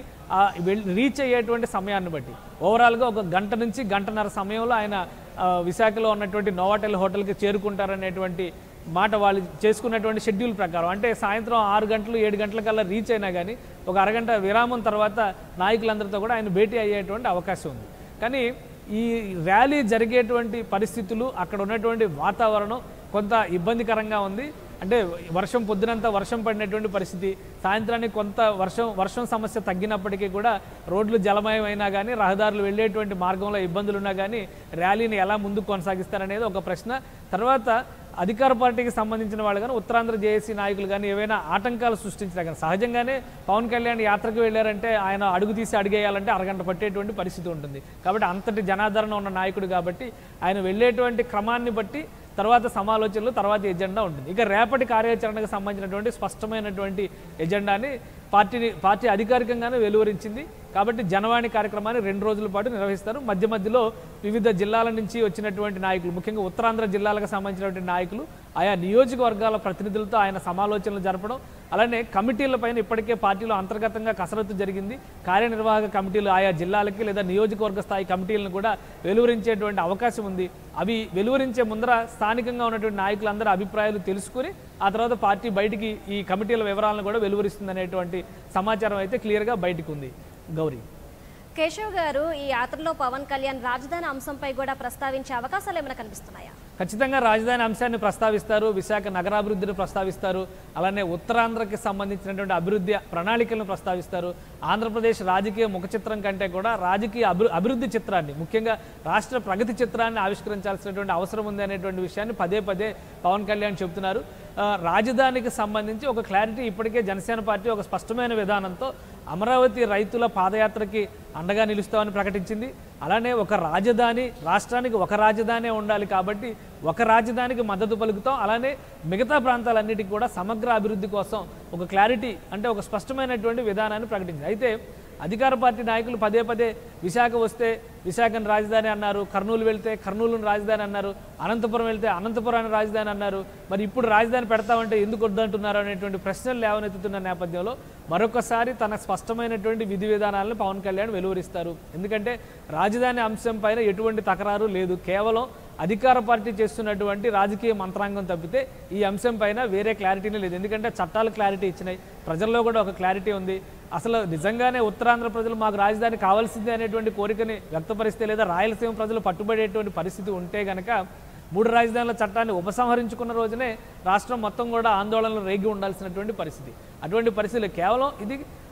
Speaker 2: రీచ్ అయ్యేటువంటి సమయాన్ని బట్టి ఓవరాల్గా ఒక గంట నుంచి గంటన్నర సమయంలో ఆయన విశాఖలో ఉన్నటువంటి నోవాటెల్ హోటల్కి చేరుకుంటారనేటువంటి మాట వాళ్ళు చేసుకున్నటువంటి షెడ్యూల్ ప్రకారం. అంటే సాయంత్రం 6 గంటలు 7 గంటలకల్లా రీచ్ అయినా కానీ ఒక అరగంట విరామం తర్వాత నాయకులందరితో కూడా ఆయన భేటీ అయ్యేటువంటి అవకాశం ఉంది. కానీ ఈ ర్యాలీ జరిగేటువంటి పరిస్థితులు అక్కడ ఉన్నటువంటి వాతావరణం కొంత ఇబ్బందికరంగా ఉంది. అంటే పొద్దునంతా వర్షం పడినటువంటి పరిస్థితి, సాయంత్రానికి కొంత వర్షం సమస్య తగ్గినప్పటికీ కూడా రోడ్లు జలమయం అయినా కానీ రహదారులు వెళ్ళేటువంటి మార్గంలో ఇబ్బందులు ఉన్నా కానీ ర్యాలీని ఎలా ముందుకు కొనసాగిస్తారనేది ఒక ప్రశ్న. తర్వాత అధికార పార్టీకి సంబంధించిన వాళ్ళు కానీ ఉత్తరాంధ్ర జేఏసీ నాయకులు కానీ ఏవైనా ఆటంకాలు సృష్టించినా కానీ సహజంగానే పవన్ కళ్యాణ్ యాత్రకు వెళ్ళారంటే ఆయన అడుగు తీసి అడిగేయాలంటే అరగంట పట్టేటువంటి పరిస్థితి ఉంటుంది. కాబట్టి అంతటి జనాదరణ ఉన్న నాయకుడు కాబట్టి ఆయన వెళ్ళేటువంటి క్రమాన్ని బట్టి తర్వాత సమాలోచనలు, తర్వాత ఎజెండా ఉంటుంది. ఇక రేపటి కార్యాచరణకు సంబంధించినటువంటి స్పష్టమైనటువంటి ఎజెండాని పార్టీ అధికారికంగానే వెలువరించింది. కాబట్టి జనవాణి కార్యక్రమాన్ని 2 రోజుల పాటు నిర్వహిస్తారు. మధ్యలో వివిధ జిల్లాల నుంచి వచ్చినటువంటి నాయకులు, ముఖ్యంగా ఉత్తరాంధ్ర జిల్లాలకు సంబంధించినటువంటి నాయకులు ఆయా నియోజకవర్గాల ప్రతినిధులతో ఆయన సమాలోచనలు జరపడం, అలానే కమిటీలపైన ఇప్పటికే పార్టీలో అంతర్గతంగా కసరత్తు జరిగింది. కార్యనిర్వాహక కమిటీలు ఆయా జిల్లాలకి లేదా నియోజకవర్గ స్థాయి కమిటీలను కూడా వెలువరించేటువంటి అవకాశం ఉంది. అవి వెలువరించే ముందర స్థానికంగా ఉన్నటువంటి నాయకులందరూ అభిప్రాయాలు తెలుసుకుని ఆ తర్వాత పార్టీ బయటికి ఈ కమిటీల వివరాలను కూడా వెలువరిస్తుంది అనేటువంటి సమాచారం అయితే క్లియర్గా బయటకు ఉంది. గౌరీ,
Speaker 1: కేశవ్ గారు, ఈ యాత్రలో పవన్ కళ్యాణ్ రాజధాని అంశంపై కూడా ప్రస్తావించే అవకాశాలు ఏమైనా కనిపిస్తున్నాయా?
Speaker 2: ఖచ్చితంగా రాజధాని అంశాన్ని ప్రస్తావిస్తారు, విశాఖ నగరాభివృద్ధిని ప్రస్తావిస్తారు, అలానే ఉత్తరాంధ్రకి సంబంధించినటువంటి అభివృద్ధి ప్రణాళికలను ప్రస్తావిస్తారు. ఆంధ్రప్రదేశ్ రాజకీయ ముఖ చిత్రం కంటే కూడా రాజకీయ అభివృద్ధి చిత్రాన్ని, ముఖ్యంగా రాష్ట్ర ప్రగతి చిత్రాన్ని ఆవిష్కరించాల్సినటువంటి అవసరం ఉంది అనేటువంటి విషయాన్ని పదే పవన్ కళ్యాణ్ చెబుతున్నారు. రాజధానికి సంబంధించి ఒక క్లారిటీ ఇప్పటికే జనసేన పార్టీ ఒక స్పష్టమైన విధానంతో అమరావతి రైతుల పాదయాత్రకి అండగా నిలుస్తామని ప్రకటించింది. అలానే ఒక రాజధాని, రాష్ట్రానికి ఒక రాజధానే ఉండాలి కాబట్టి ఒక రాజధానికి మద్దతు పలుకుతాం. అలానే మిగతా ప్రాంతాలన్నిటికీ కూడా సమగ్ర అభివృద్ధి కోసం ఒక క్లారిటీ అంటే ఒక స్పష్టమైనటువంటి విధానాన్ని ప్రకటించింది. అయితే అధికార పార్టీ నాయకులు పదే విశాఖ వస్తే విశాఖను రాజధాని అన్నారు, కర్నూలు వెళ్తే కర్నూలును రాజధాని అన్నారు, అనంతపురం వెళ్తే అనంతపురాన్ని రాజధాని అన్నారు. మరి ఇప్పుడు రాజధాని పెడతామంటే ఎందుకు వద్దంటున్నారు అనేటువంటి ప్రశ్నలు లేవనెత్తుతున్న నేపథ్యంలో మరొకసారి తన స్పష్టమైనటువంటి విధి విధానాలను పవన్ కళ్యాణ్ వెలువరిస్తారు. ఎందుకంటే రాజధాని అంశం పైన ఎటువంటి తకరారు లేదు, కేవలం అధికార పార్టీ చేస్తున్నటువంటి రాజకీయ మంత్రాంగం తప్పితే ఈ అంశం పైన వేరే క్లారిటీనే లేదు. ఎందుకంటే చట్టాలు క్లారిటీ ఇచ్చినాయి, ప్రజల్లో కూడా ఒక క్లారిటీ ఉంది. అసలు నిజంగానే ఉత్తరాంధ్ర ప్రజలు మాకు రాజధాని కావాల్సిందే అనేటువంటి కోరికని వ్యక్తపరిస్తే లేదా రాయలసీమ ప్రజలు పట్టుబడేటువంటి పరిస్థితి ఉంటే కనుక 3 రాజధానుల చట్టాన్ని ఉపసంహరించుకున్న రోజునే రాష్ట్రం మొత్తం కూడా ఆందోళనలు రేగి ఉండాల్సినటువంటి పరిస్థితి. అటువంటి పరిస్థితులు కేవలం ఇది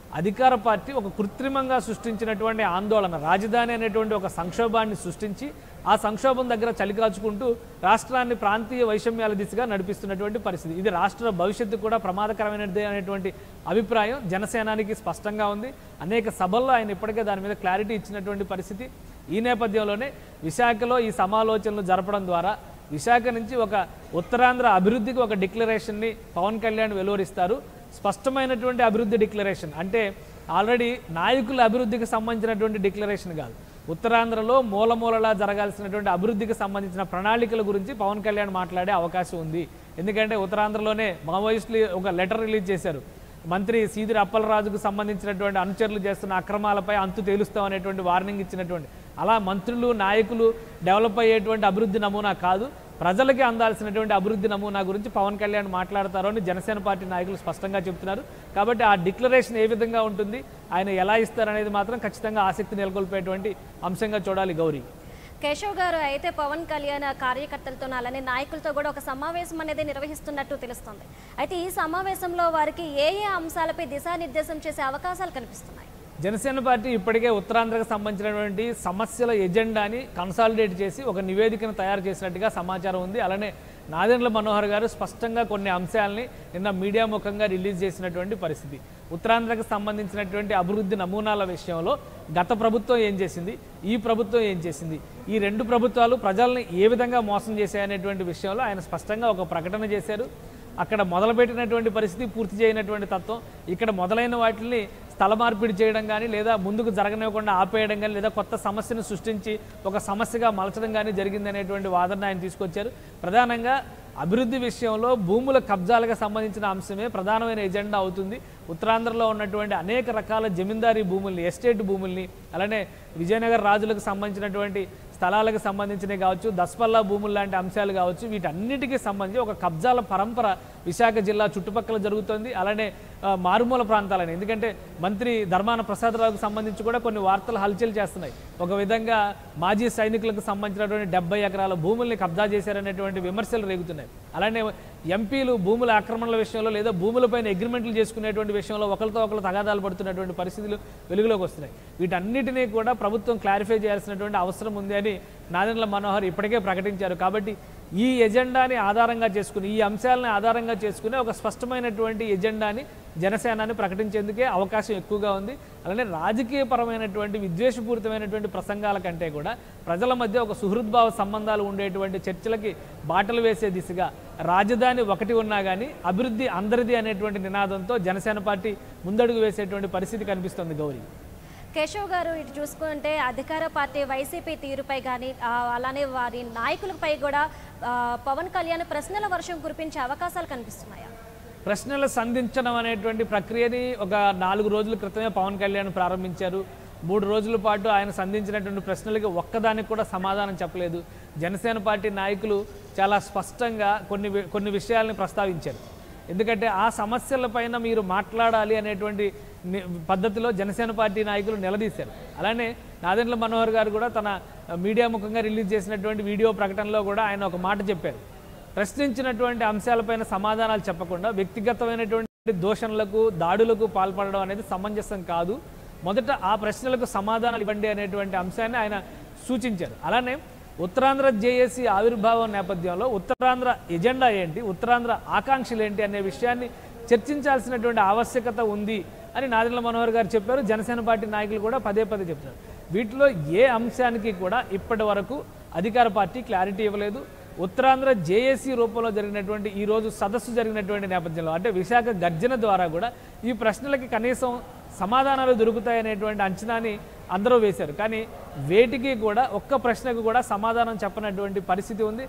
Speaker 2: అధికార పార్టీ ఒక కృత్రిమంగా సృష్టించినటువంటి ఆందోళన, రాజధాని అనేటువంటి ఒక సంక్షోభాన్ని సృష్టించి ఆ సంక్షోభం దగ్గర చలికాచుకుంటూ రాష్ట్రాన్ని ప్రాంతీయ వైషమ్యాల దిశగా నడిపిస్తున్నటువంటి పరిస్థితి. ఇది రాష్ట్ర భవిష్యత్తు కూడా ప్రమాదకరమైనది అనేటువంటి అభిప్రాయం జనసేనానికి స్పష్టంగా ఉంది. అనేక సభల్లో ఆయన ఇప్పటికే దాని మీద క్లారిటీ ఇచ్చినటువంటి పరిస్థితి. ఈ నేపథ్యంలోనే విశాఖలో ఈ సమాలోచనలు జరపడం ద్వారా విశాఖ నుంచి ఒక ఉత్తరాంధ్ర అభివృద్ధికి ఒక డిక్లరేషన్ని పవన్ కళ్యాణ్ వెలువరిస్తారు. స్పష్టమైనటువంటి అభివృద్ధి డిక్లరేషన్ అంటే ఆల్రెడీ నాయకుల అభివృద్ధికి సంబంధించినటువంటి డిక్లరేషన్ కాదు, ఉత్తరాంధ్రలో మూలమూలలా జరగాల్సినటువంటి అభివృద్ధికి సంబంధించిన ప్రణాళికల గురించి పవన్ కళ్యాణ్ మాట్లాడే అవకాశం ఉంది. ఎందుకంటే ఉత్తరాంధ్రలోనే మావోయిస్టులు ఒక లెటర్ రిలీజ్ చేశారు. మంత్రి సీదిరి అప్పలరాజుకు సంబంధించినటువంటి అనుచరులు చేస్తున్న అక్రమాలపై అంతు తేలుస్తాం అనేటువంటి వార్నింగ్ ఇచ్చినటువంటి, అలా మంత్రులు నాయకులు డెవలప్ అయ్యేటువంటి అభివృద్ధి నమూనా కాదు, ప్రజలకి అందాల్సినటువంటి అభివృద్ధి నమూనా గురించి పవన్ కళ్యాణ్ మాట్లాడతారు అని జనసేన పార్టీ నాయకులు స్పష్టంగా చెబుతున్నారు. కాబట్టి ఆ డిక్లరేషన్ ఏ విధంగా ఉంటుంది, ఆయన ఎలా ఇస్తారనేది మాత్రం ఖచ్చితంగా ఆసక్తి నెలకొల్పేటువంటి అంశంగా చూడాలి గౌరీ.
Speaker 1: కేశవ్ గారు, అయితే పవన్ కళ్యాణ్ కార్యకర్తలతో అలానే నాయకులతో కూడా ఒక సమావేశం అనేది నిర్వహిస్తున్నట్టు తెలుస్తుంది. అయితే ఈ సమావేశంలో వారికి ఏ అంశాలపై దిశానిర్దేశం చేసే అవకాశాలు కనిపిస్తున్నాయి?
Speaker 2: జనసేన పార్టీ ఇప్పటికే ఉత్తరాంధ్రకు సంబంధించినటువంటి సమస్యల ఎజెండాని కన్సాలిడేట్ చేసి ఒక నివేదికను తయారు చేసినట్టుగా సమాచారం ఉంది. అలానే నాదెండ్ల మనోహర్ గారు స్పష్టంగా కొన్ని అంశాలని నిన్న మీడియా ముఖంగా రిలీజ్ చేసినటువంటి పరిస్థితి. ఉత్తరాంధ్రకు సంబంధించినటువంటి అభివృద్ధి నమూనాల విషయంలో గత ప్రభుత్వం ఏం చేసింది, ఈ ప్రభుత్వం ఏం చేసింది, ఈ రెండు ప్రభుత్వాలు ప్రజల్ని ఏ విధంగా మోసం చేశాయనేటువంటి విషయంలో ఆయన స్పష్టంగా ఒక ప్రకటన చేశారు. అక్కడ మొదలుపెట్టినటువంటి పరిస్థితి పూర్తి చేయనటువంటి తత్వం, ఇక్కడ మొదలైన వాటిని స్థల మార్పిడి చేయడం కానీ లేదా ముందుకు జరగనివ్వకుండా ఆపేయడం కానీ లేదా కొత్త సమస్యను సృష్టించి ఒక సమస్యగా మలచడం కానీ జరిగిందనేటువంటి వాదన ఆయన తీసుకొచ్చారు. ప్రధానంగా అభివృద్ధి విషయంలో భూముల కబ్జాలకు సంబంధించిన అంశమే ప్రధానమైన ఎజెండా అవుతుంది. ఉత్తరాంధ్రలో ఉన్నటువంటి అనేక రకాల జమీందారీ భూముల్ని, ఎస్టేట్ భూముల్ని, అలానే విజయనగర రాజులకు సంబంధించినటువంటి స్థలాలకు సంబంధించినవి కావచ్చు, దస్పల్లా భూములు లాంటి అంశాలు కావచ్చు, వీటన్నిటికీ సంబంధించి ఒక కబ్జాల పరంపర విశాఖ జిల్లా చుట్టుపక్కల జరుగుతుంది. అలానే మారుమూల ప్రాంతాలని, ఎందుకంటే మంత్రి ధర్మాన ప్రసాదరావుకు సంబంధించి కూడా కొన్ని వార్తలు హల్చల్ చేస్తున్నాయి. ఒక విధంగా మాజీ సైనికులకు సంబంధించినటువంటి 70 ఎకరాల భూముల్ని కబ్జా చేశారనేటువంటి విమర్శలు రేగుతున్నాయి. అలానే ఎంపీలు భూముల ఆక్రమణల విషయంలో లేదా భూములపైన అగ్రిమెంట్లు చేసుకునేటువంటి విషయంలో ఒకరితో ఒకరు తగాదాలు పడుతున్నటువంటి పరిస్థితులు వెలుగులోకి వస్తున్నాయి. వీటన్నిటినీ కూడా ప్రభుత్వం క్లారిఫై చేయాల్సినటువంటి అవసరం ఉంది అని నాదెండ్ల మనోహర్ ఇప్పటికే ప్రకటించారు. కాబట్టి ఈ ఎజెండాని ఆధారంగా చేసుకుని, ఈ అంశాలను ఆధారంగా చేసుకుని ఒక స్పష్టమైనటువంటి ఎజెండాని జనసేనాని ప్రకటించేందుకే అవకాశం ఎక్కువగా ఉంది. అలానే రాజకీయపరమైనటువంటి విద్వేషపూరితమైనటువంటి ప్రసంగాల కంటే కూడా ప్రజల మధ్య ఒక సుహృద్భావ సంబంధాలు ఉండేటువంటి చర్చలకి బాటలు వేసే దిశగా రాజధాని ఒకటి ఉన్నా కానీ అభివృద్ధి అందరిది అనేటువంటి నినాదంతో జనసేన పార్టీ ముందడుగు వేసేటువంటి పరిస్థితి కనిపిస్తుంది గౌరీ.
Speaker 1: కేశవ్ గారు, ఇటు చూసుకుంటే అధికార పార్టీ వైసీపీ తీరుపై కానీ అలానే వారి నాయకులపై కూడా పవన్ కళ్యాణ్ ప్రశ్నల వర్షం కురిపించే అవకాశాలు కనిపిస్తున్నాయా?
Speaker 2: ప్రశ్నలు సంధించడం అనేటువంటి ప్రక్రియని ఒక 4 రోజుల క్రితమే పవన్ కళ్యాణ్ ప్రారంభించారు. 3 రోజుల పాటు ఆయన సంధించినటువంటి ప్రశ్నలకి ఒక్కదానికి కూడా సమాధానం చెప్పలేదు. జనసేన పార్టీ నాయకులు చాలా స్పష్టంగా కొన్ని విషయాల్ని ప్రస్తావించారు. ఎందుకంటే ఆ సమస్యలపైన మీరు మాట్లాడాలి అనేటువంటి పద్ధతిలో జనసేన పార్టీ నాయకులు నిలదీశారు. అలానే నాదెండ్ల మనోహర్ గారు కూడా తన మీడియా ముఖంగా రిలీజ్ చేసినటువంటి వీడియో ప్రకటనలో కూడా ఆయన ఒక మాట చెప్పారు. ప్రశ్నించినటువంటి అంశాలపైన సమాధానాలు చెప్పకుండా వ్యక్తిగతమైనటువంటి దూషణలకు, దాడులకు పాల్పడడం అనేది సమంజసం కాదు. మొదట ఆ ప్రశ్నలకు సమాధానాలు ఇవ్వండి అనేటువంటి అంశాన్ని ఆయన సూచించారు. అలానే ఉత్తరాంధ్ర జేఏసీ ఆవిర్భావం నేపథ్యంలో ఉత్తరాంధ్ర ఎజెండా ఏంటి, ఉత్తరాంధ్ర ఆకాంక్షలు ఏంటి అనే విషయాన్ని చర్చించాల్సినటువంటి ఆవశ్యకత ఉంది అని నాదెండ్ల మనోహర్ గారు చెప్పారు. జనసేన పార్టీ నాయకులు కూడా పదే చెప్తున్నారు. వీటిలో ఏ అంశానికి కూడా ఇప్పటి వరకు అధికార పార్టీ క్లారిటీ ఇవ్వలేదు. ఉత్తరాంధ్ర జేఏసీ రూపంలో జరిగినటువంటి ఈరోజు సదస్సు జరిగినటువంటి నేపథ్యంలో అంటే విశాఖ గర్జన ద్వారా కూడా ఈ ప్రశ్నలకి కనీసం సమాధానాలు దొరుకుతాయనేటువంటి అంచనాని అందరూ వేశారు. కానీ వేటికి కూడా ఒక్క ప్రశ్నకు కూడా సమాధానం చెప్పనటువంటి పరిస్థితి ఉంది.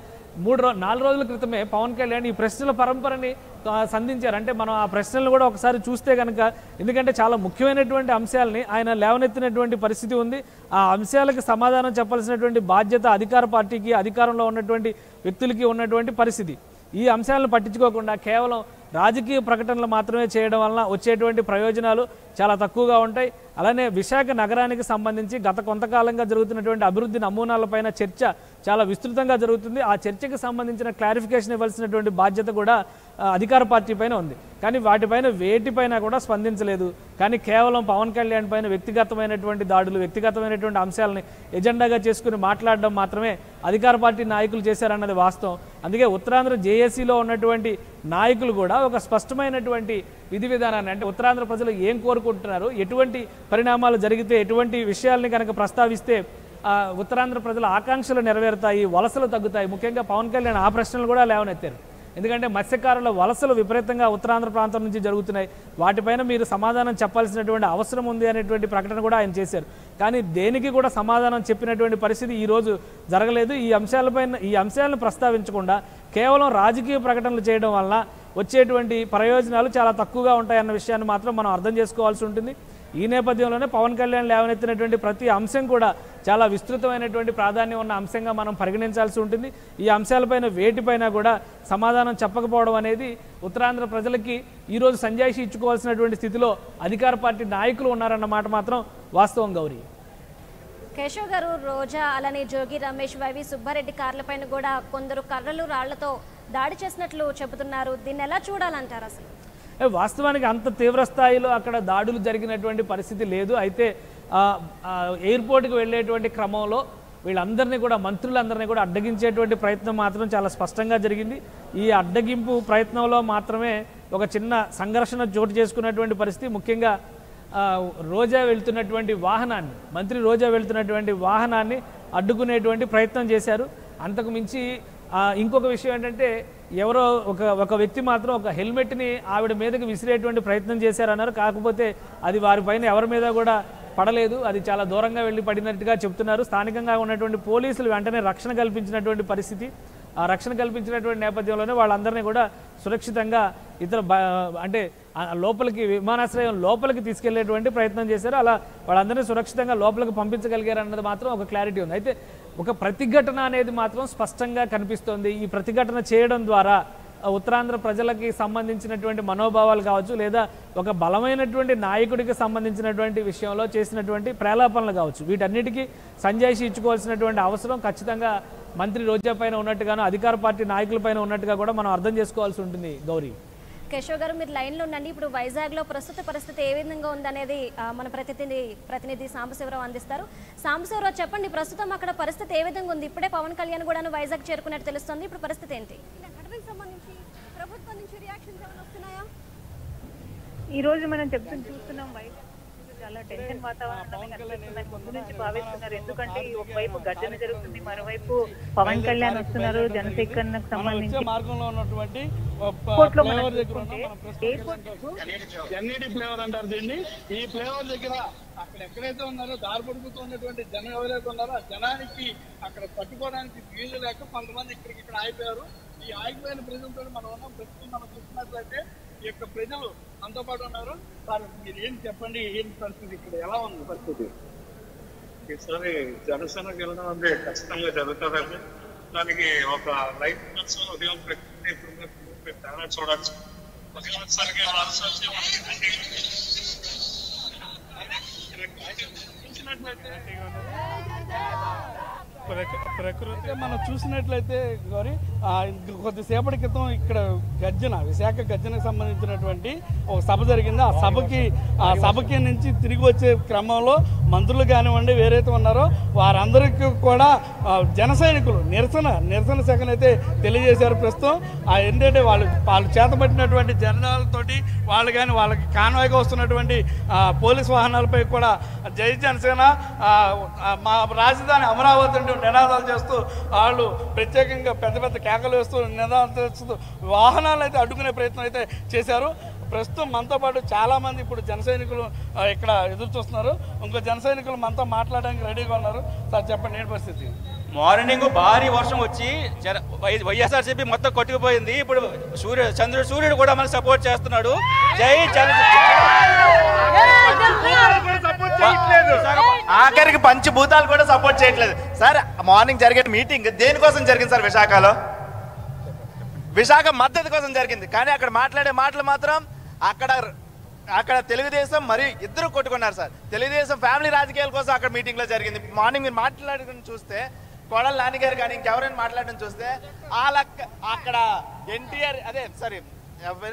Speaker 2: 4 రోజుల క్రితమే పవన్ కళ్యాణ్ ఈ ప్రశ్నల పరంపరని సంధించారు. అంటే మనం ఆ ప్రశ్నలు కూడా ఒకసారి చూస్తే కనుక, ఎందుకంటే చాలా ముఖ్యమైనటువంటి అంశాలని ఆయన లేవనెత్తినటువంటి పరిస్థితి ఉంది. ఆ అంశాలకు సమాధానం చెప్పాల్సినటువంటి బాధ్యత అధికార పార్టీకి, అధికారంలో ఉన్నటువంటి వ్యక్తులకి ఉన్నటువంటి పరిస్థితి. ఈ అంశాలను పట్టించుకోకుండా కేవలం రాజకీయ ప్రకటనలు మాత్రమే చేయడం వలన వచ్చేటువంటి ప్రయోజనాలు చాలా తక్కువగా ఉంటాయి. అలానే విశాఖ నగరానికి సంబంధించి గత కొంతకాలంగా జరుగుతున్నటువంటి అభివృద్ధి నమూనాలపైన చర్చ చాలా విస్తృతంగా జరుగుతుంది. ఆ చర్చకు సంబంధించిన క్లారిఫికేషన్ ఇవ్వాల్సినటువంటి బాధ్యత కూడా అధికార పార్టీ పైన ఉంది. కానీ వాటిపైన వేటిపైన కూడా స్పందించలేదు. కానీ కేవలం పవన్ కళ్యాణ్ పైన వ్యక్తిగతమైనటువంటి దాడులు, వ్యక్తిగతమైనటువంటి అంశాలని ఎజెండాగా చేసుకుని మాట్లాడడం మాత్రమే అధికార పార్టీ నాయకులు చేశారన్నది వాస్తవం. అందుకే ఉత్తరాంధ్ర జేఏసీలో ఉన్నటువంటి నాయకులు కూడా ఒక స్పష్టమైనటువంటి విధి విధానాన్ని, అంటే ఉత్తరాంధ్ర ప్రజలు ఏం కోరుకుంటున్నారు, ఎటువంటి పరిణామాలు జరిగితే, ఎటువంటి విషయాల్ని కనుక ప్రస్తావిస్తే ఉత్తరాంధ్ర ప్రజల ఆకాంక్షలు నెరవేరుతాయి, వలసలు తగ్గుతాయి. ముఖ్యంగా పవన్ కళ్యాణ్ ఆ ప్రశ్నలు కూడా లేవనెత్తారు. ఎందుకంటే మత్స్యకారుల వలసలు విపరీతంగా ఉత్తరాంధ్ర ప్రాంతం నుంచి జరుగుతున్నాయి, వాటిపైన మీరు సమాధానం చెప్పాల్సినటువంటి అవసరం ఉంది అనేటువంటి ప్రకటన కూడా ఆయన చేశారు. కానీ దేనికి కూడా సమాధానం చెప్పినటువంటి పరిస్థితి ఈరోజు జరగలేదు. ఈ అంశాలను ప్రస్తావించకుండా కేవలం రాజకీయ ప్రకటనలు చేయడం వల్ల వచ్చేటువంటి ప్రయోజనాలు చాలా తక్కువగా ఉంటాయన్న విషయాన్ని మాత్రం మనం అర్థం చేసుకోవాల్సి ఉంటుంది. ఈ నేపథ్యంలోనే పవన్ కళ్యాణ్ లేవనెత్తినటువంటి ప్రతి అంశం కూడా చాలా విస్తృతమైనటువంటి ప్రాధాన్యం ఉన్న అంశంగా మనం పరిగణించాల్సి ఉంటుంది. ఈ అంశాలపైన వేటిపైన కూడా సమాధానం చెప్పకపోవడం అనేది ఉత్తరాంధ్ర ప్రజలకి ఈరోజు సంజాయిషి ఇచ్చుకోవాల్సినటువంటి స్థితిలో అధికార పార్టీ నాయకులు ఉన్నారన్న మాట మాత్రం వాస్తవం. గౌరీ,
Speaker 1: కేశవ్ గారు, రోజా అలానే జోగి రమేష్, వైవి సుబ్బారెడ్డి కార్లపైన కూడా కొందరు కర్రలు రాళ్లతో దాడి చేసినట్లు చెబుతున్నారు. దీన్ని ఎలా చూడాలంటారు? అసలు
Speaker 2: వాస్తవానికి అంత తీవ్ర స్థాయిలో అక్కడ దాడులు జరిగినటువంటి పరిస్థితి లేదు. అయితే ఎయిర్పోర్ట్కి వెళ్ళేటువంటి క్రమంలో వీళ్ళందరినీ కూడా, మంత్రులందరినీ కూడా అడ్డగించేటువంటి ప్రయత్నం మాత్రం చాలా స్పష్టంగా జరిగింది. ఈ అడ్డగింపు ప్రయత్నంలో మాత్రమే ఒక చిన్న సంఘర్షణ చోటు చేసుకున్నటువంటి పరిస్థితి. ముఖ్యంగా రోజా వెళ్తున్నటువంటి వాహనాన్ని, మంత్రి రోజా వెళ్తున్నటువంటి వాహనాన్ని అడ్డుకునేటువంటి ప్రయత్నం చేశారు. అంతకు మించి ఇంకొక విషయం ఏంటంటే, ఎవరో ఒక వ్యక్తి మాత్రం ఒక హెల్మెట్ని ఆవిడ మీదకి విసిరేటువంటి ప్రయత్నం చేశారన్నారు. కాకపోతే అది వారిపైన ఎవరి మీద కూడా పడలేదు, అది చాలా దూరంగా వెళ్ళి పడినట్టుగా చెప్తున్నారు. స్థానికంగా ఉన్నటువంటి పోలీసులు వెంటనే రక్షణ కల్పించినటువంటి పరిస్థితి. ఆ రక్షణ కల్పించినటువంటి నేపథ్యంలోనే వాళ్ళందరినీ కూడా సురక్షితంగా అంటే లోపలికి, విమానాశ్రయం లోపలికి తీసుకెళ్లేటువంటి ప్రయత్నం చేశారు. అలా వాళ్ళందరినీ సురక్షితంగా లోపలికి పంపించగలిగారు అన్నది మాత్రం ఒక క్లారిటీ ఉంది. అయితే ఒక ప్రతిఘటన అనేది మాత్రం స్పష్టంగా కనిపిస్తోంది. ఈ ప్రతిఘటన చేయడం ద్వారా ఉత్తరాంధ్ర ప్రజలకి సంబంధించినటువంటి మనోభావాలు కావచ్చు, లేదా ఒక బలమైనటువంటి నాయకుడికి సంబంధించినటువంటి విషయంలో చేసినటువంటి ప్రేలాపనలు కావచ్చు, వీటన్నిటికీ సంజాయిషి ఇచ్చుకోవాల్సినటువంటి అవసరం ఖచ్చితంగా మంత్రి రోజా పైన ఉన్నట్టుగాను, అధికార పార్టీ నాయకుల పైన ఉన్నట్టుగా కూడా మనం అర్థం చేసుకోవాల్సి ఉంటుంది. గౌరీ,
Speaker 1: కేశవ్ గారు, మీరు లైన్లో ఉండండి. ఇప్పుడు వైజాగ్లో ప్రస్తుత పరిస్థితి ఏ విధంగా ఉందనేది మన ప్రతినిధి సాంబశివరావు అందిస్తారు. సాంబశివరావు, చెప్పండి, ప్రస్తుతం అక్కడ పరిస్థితి ఏ విధంగా ఉంది? ఇప్పుడే పవన్ కళ్యాణ్ కూడా వైజాగ్ చేరుకున్నట్టు తెలుస్తుంది. ఇప్పుడు పరిస్థితి ఏంటి?
Speaker 3: సంబంధించి ప్రభుత్వం నుంచి రియాక్షన్స్ ఏమైనా వస్తున్నాయా? ఈ రోజు మనం చూస్తున్నాం వైజాగ్ చాలా టెన్షన్ వాతావరణం ముందు నుంచి భావిస్తున్నారు. ఎందుకంటే ఒకవైపు గర్జన జరుగుతుంది, మరోవైపు పవన్ కళ్యాణ్ వస్తున్నారు. జనసేనకు సంబంధించి
Speaker 4: మార్గంలో ఉన్నటువంటి ఎన్ఈడి ఫ్లేవర్ అంటారు దీన్ని. ఈ ఫ్లేవర్ దగ్గర అక్కడ ఎక్కడైతే ఉన్నారో దారి పడుకుతూ ఉన్నటువంటి జనం ఎవరైతే ఉన్నారో ఆ జనానికి అక్కడ పట్టుకోవడానికి వీలు లేక కొంతమంది ఇక్కడ ఆగిపోయారు. ఈ ఆగిపోయిన ప్రజలతో మనం ఉన్నాం. ప్రస్తుతం మనం చూసినట్లయితే ఈ యొక్క ప్రజలు మనతో పాటు ఉన్నారు. సార్, మీరు ఏం చెప్పండి, ఏం పరిస్థితి ఇక్కడ ఎలా ఉంది పరిస్థితి?
Speaker 5: ఈసారి జనసేనకి వెళ్ళడం అంటే ఖచ్చితంగా జరుగుతుందండి. దానికి ఒక లైఫ్ ఉదయం ప్రకృతి తేడా చూడొచ్చు. ఉదయం సరిగ్గా
Speaker 4: ప్రకృతి మనం చూసినట్లయితే గౌరీ, కొద్దిసేపటి క్రితం ఇక్కడ విశాఖ గర్జనకు సంబంధించినటువంటి ఒక సభ జరిగింది. ఆ సభకి నుంచి తిరిగి వచ్చే క్రమంలో మంత్రులు కానివ్వండి, వేరైతే ఉన్నారో వారందరికీ కూడా జన సైనికులు నిరసన శాఖను అయితే తెలియజేశారు. ప్రస్తుతం ఏంటంటే వాళ్ళు చేతబట్టినటువంటి జనాలతోటి వాళ్ళు కానీ వాళ్ళకి కాన్వాయ్గా వస్తున్నటువంటి పోలీస్ వాహనాలపై కూడా జై జనసేన, మా రాజధాని అమరావతి నినాదాలు చేస్తూ వాళ్ళు ప్రత్యేకంగా పెద్ద పెద్ద కేకలు వేస్తూ నినాదాలు చేస్తూ వాహనాలు అయితే అడ్డుకునే ప్రయత్నం అయితే చేశారు. ప్రస్తుతం మనతో పాటు చాలామంది ఇప్పుడు జన సైనికులు ఇక్కడ ఎదురు చూస్తున్నారు. ఇంకో జన సైనికులు మనతో మాట్లాడడానికి రెడీగా ఉన్నారు. సార్, చెప్పండి, ఏంటి పరిస్థితి?
Speaker 6: మార్నింగ్ భారీ వర్షం వచ్చి వైఎస్ఆర్సీపీ మొత్తం కొట్టుకుపోయింది. ఇప్పుడు సూర్యుడు కూడా మనకు సపోర్ట్ చేస్తున్నాడు. జై
Speaker 7: ఆఖరికి పంచభూతాలు కూడా సపోర్ట్ చేయట్లేదు. సార్, మార్నింగ్ జరిగే మీటింగ్ దేనికోసం జరిగింది సార్? విశాఖ మద్దతు కోసం జరిగింది. కానీ అక్కడ మాట్లాడే మాటలు మాత్రం అక్కడ తెలుగుదేశం మరి ఇద్దరు కొట్టుకున్నారు సార్. తెలుగుదేశం ఫ్యామిలీ రాజకీయాల కోసం అక్కడ మీటింగ్ లో జరిగింది. మార్నింగ్ మీరు మాట్లాడుకుని చూస్తే కొడాలి నాన్నగారు కానీ ఇంకెవరైనా మాట్లాడడం చూస్తే అక్కడ ఎన్టీఆర్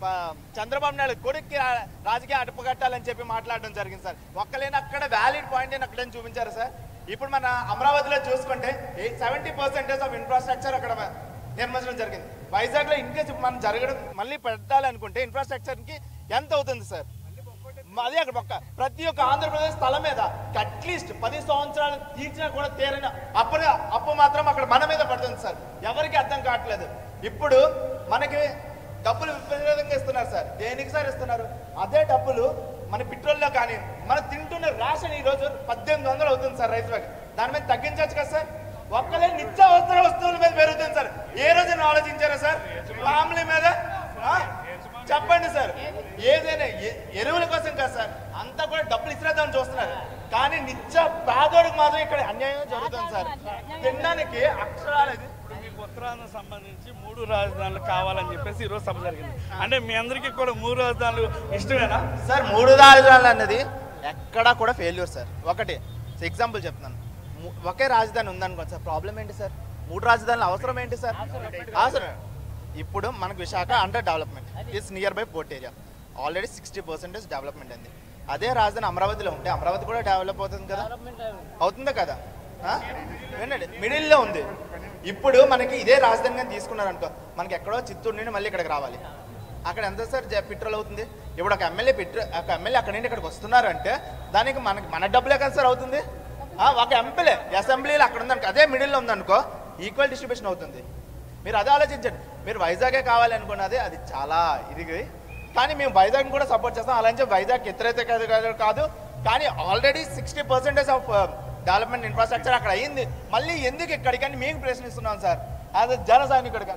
Speaker 7: చంద్రబాబు నాయుడు కొడుక్కి రాజకీయ అడుపుకట్టాలని చెప్పి మాట్లాడడం జరిగింది సార్. ఒక్కలేని అక్కడ వ్యాలిడ్ పాయింట్ అని అక్కడ చూపించారు సార్. ఇప్పుడు మన అమరావతిలో చూసుకుంటే 70% ఆఫ్ ఇన్ఫ్రాస్ట్రక్చర్ అక్కడ నిర్మించడం జరిగింది. వైజాగ్లో ఇన్కేస్ మనం జరగడం మళ్ళీ పెట్టాలనుకుంటే ఇన్ఫ్రాస్ట్రక్చర్కి ఎంత అవుతుంది సార్? అదే అక్కడ పక్క ప్రతి ఒక్క ఆంధ్రప్రదేశ్ స్థలం మీద అట్లీస్ట్ 10 సంవత్సరాలు తీర్చినా కూడా తీరిన అప్పు మాత్రం అక్కడ మన మీద పడుతుంది సార్. ఎవరికి అర్థం కావట్లేదు. ఇప్పుడు మనకి డబ్బులు విపరీతంగా ఇస్తున్నారు సార్. దేనికి సార్ ఇస్తున్నారు? అదే డబ్బులు మన పెట్రోల్లో కానీ మనం తింటున్న రేషన్ ఈరోజు 1800 అవుతుంది సార్ రైస్ బ్యాగ్. దాని మీద తగ్గించవచ్చు కదా సార్? ఒక్కలే నిత్యావసర వస్తువుల మీద పెరుగుతుంది సార్. ఏ రోజున ఆలోచించారా సార్? ఫ్యామిలీ మీద చెప్పండి సార్. ఏదైనా ఎరువుల కోసం కాదు సార్, అంతా కూడా డబ్బులు ఇచ్చిరేద్దామని చూస్తున్నారు. కానీ నిత్య పేదోడికి మాత్రం ఇక్కడ అన్యాయం జరుగుతుంది సార్. తినడానికి అక్షరాలు
Speaker 4: మీకు ఉత్తరాంధ్ర సంబంధించి 3 రాజధానులు కావాలని చెప్పేసి ఈరోజు సభ జరిగింది. అంటే మీ అందరికీ కూడా 3 రాజధానులు ఇష్టమేనా
Speaker 7: సార్? 3 రాజధానులు అన్నది ఎక్కడా కూడా ఫెయిల్యూర్ సార్. ఒకటి ఎగ్జాంపుల్ చెప్తున్నాను. ఒకే రాజధాని ఉందనుకోండి సార్, ప్రాబ్లం ఏంటి సార్? 3 రాజధానులు అవసరం ఏంటి సార్? అవసరం. ఇప్పుడు మనకు Visakha under development, it's near by port area, already 60% development అయింది. అదే రాజధాని అమరావతిలో ఉంటే అమరావతి కూడా డెవలప్ అవుతుంది కదా, అవుతుందా కదా? వినండి, మిడిల్లో ఉంది. ఇప్పుడు మనకి ఇదే రాజధానిగా తీసుకున్నారు అనుకో, మనకి ఎక్కడో చిత్తూరు నుండి మళ్ళీ ఇక్కడికి రావాలి. అక్కడ ఎంత సార్ పెట్రోల్ అవుతుంది? ఇప్పుడు ఒక ఎమ్మెల్యే అక్కడి నుండి ఇక్కడికి వస్తున్నారంటే దానికి మన డబ్బులే కదా సార్ అవుతుంది. ఒక ఎంపీలే అసెంబ్లీలో అక్కడ ఉందనుకో, అదే మిడిల్లో ఉందనుకో, ఈక్వల్ డిస్ట్రిబ్యూషన్ అవుతుంది. మీరు అదే ఆలోచించండి. మీరు వైజాగే కావాలి అనుకున్నది అది చాలా ఇది, కానీ మేము వైజాగ్ని కూడా సపోర్ట్ చేస్తాం. అలా అని చెప్పి వైజాగ్ వ్యతిరేక కాదు, కానీ ఆల్రెడీ 60% ఆఫ్ డెవలప్మెంట్ ఇన్ఫ్రాస్ట్రక్చర్ అక్కడ అయ్యింది. మళ్ళీ ఎందుకు ఇక్కడికని మేము ప్రశ్నిస్తున్నాం సార్, యాజ్ జన సైనికుడిగా.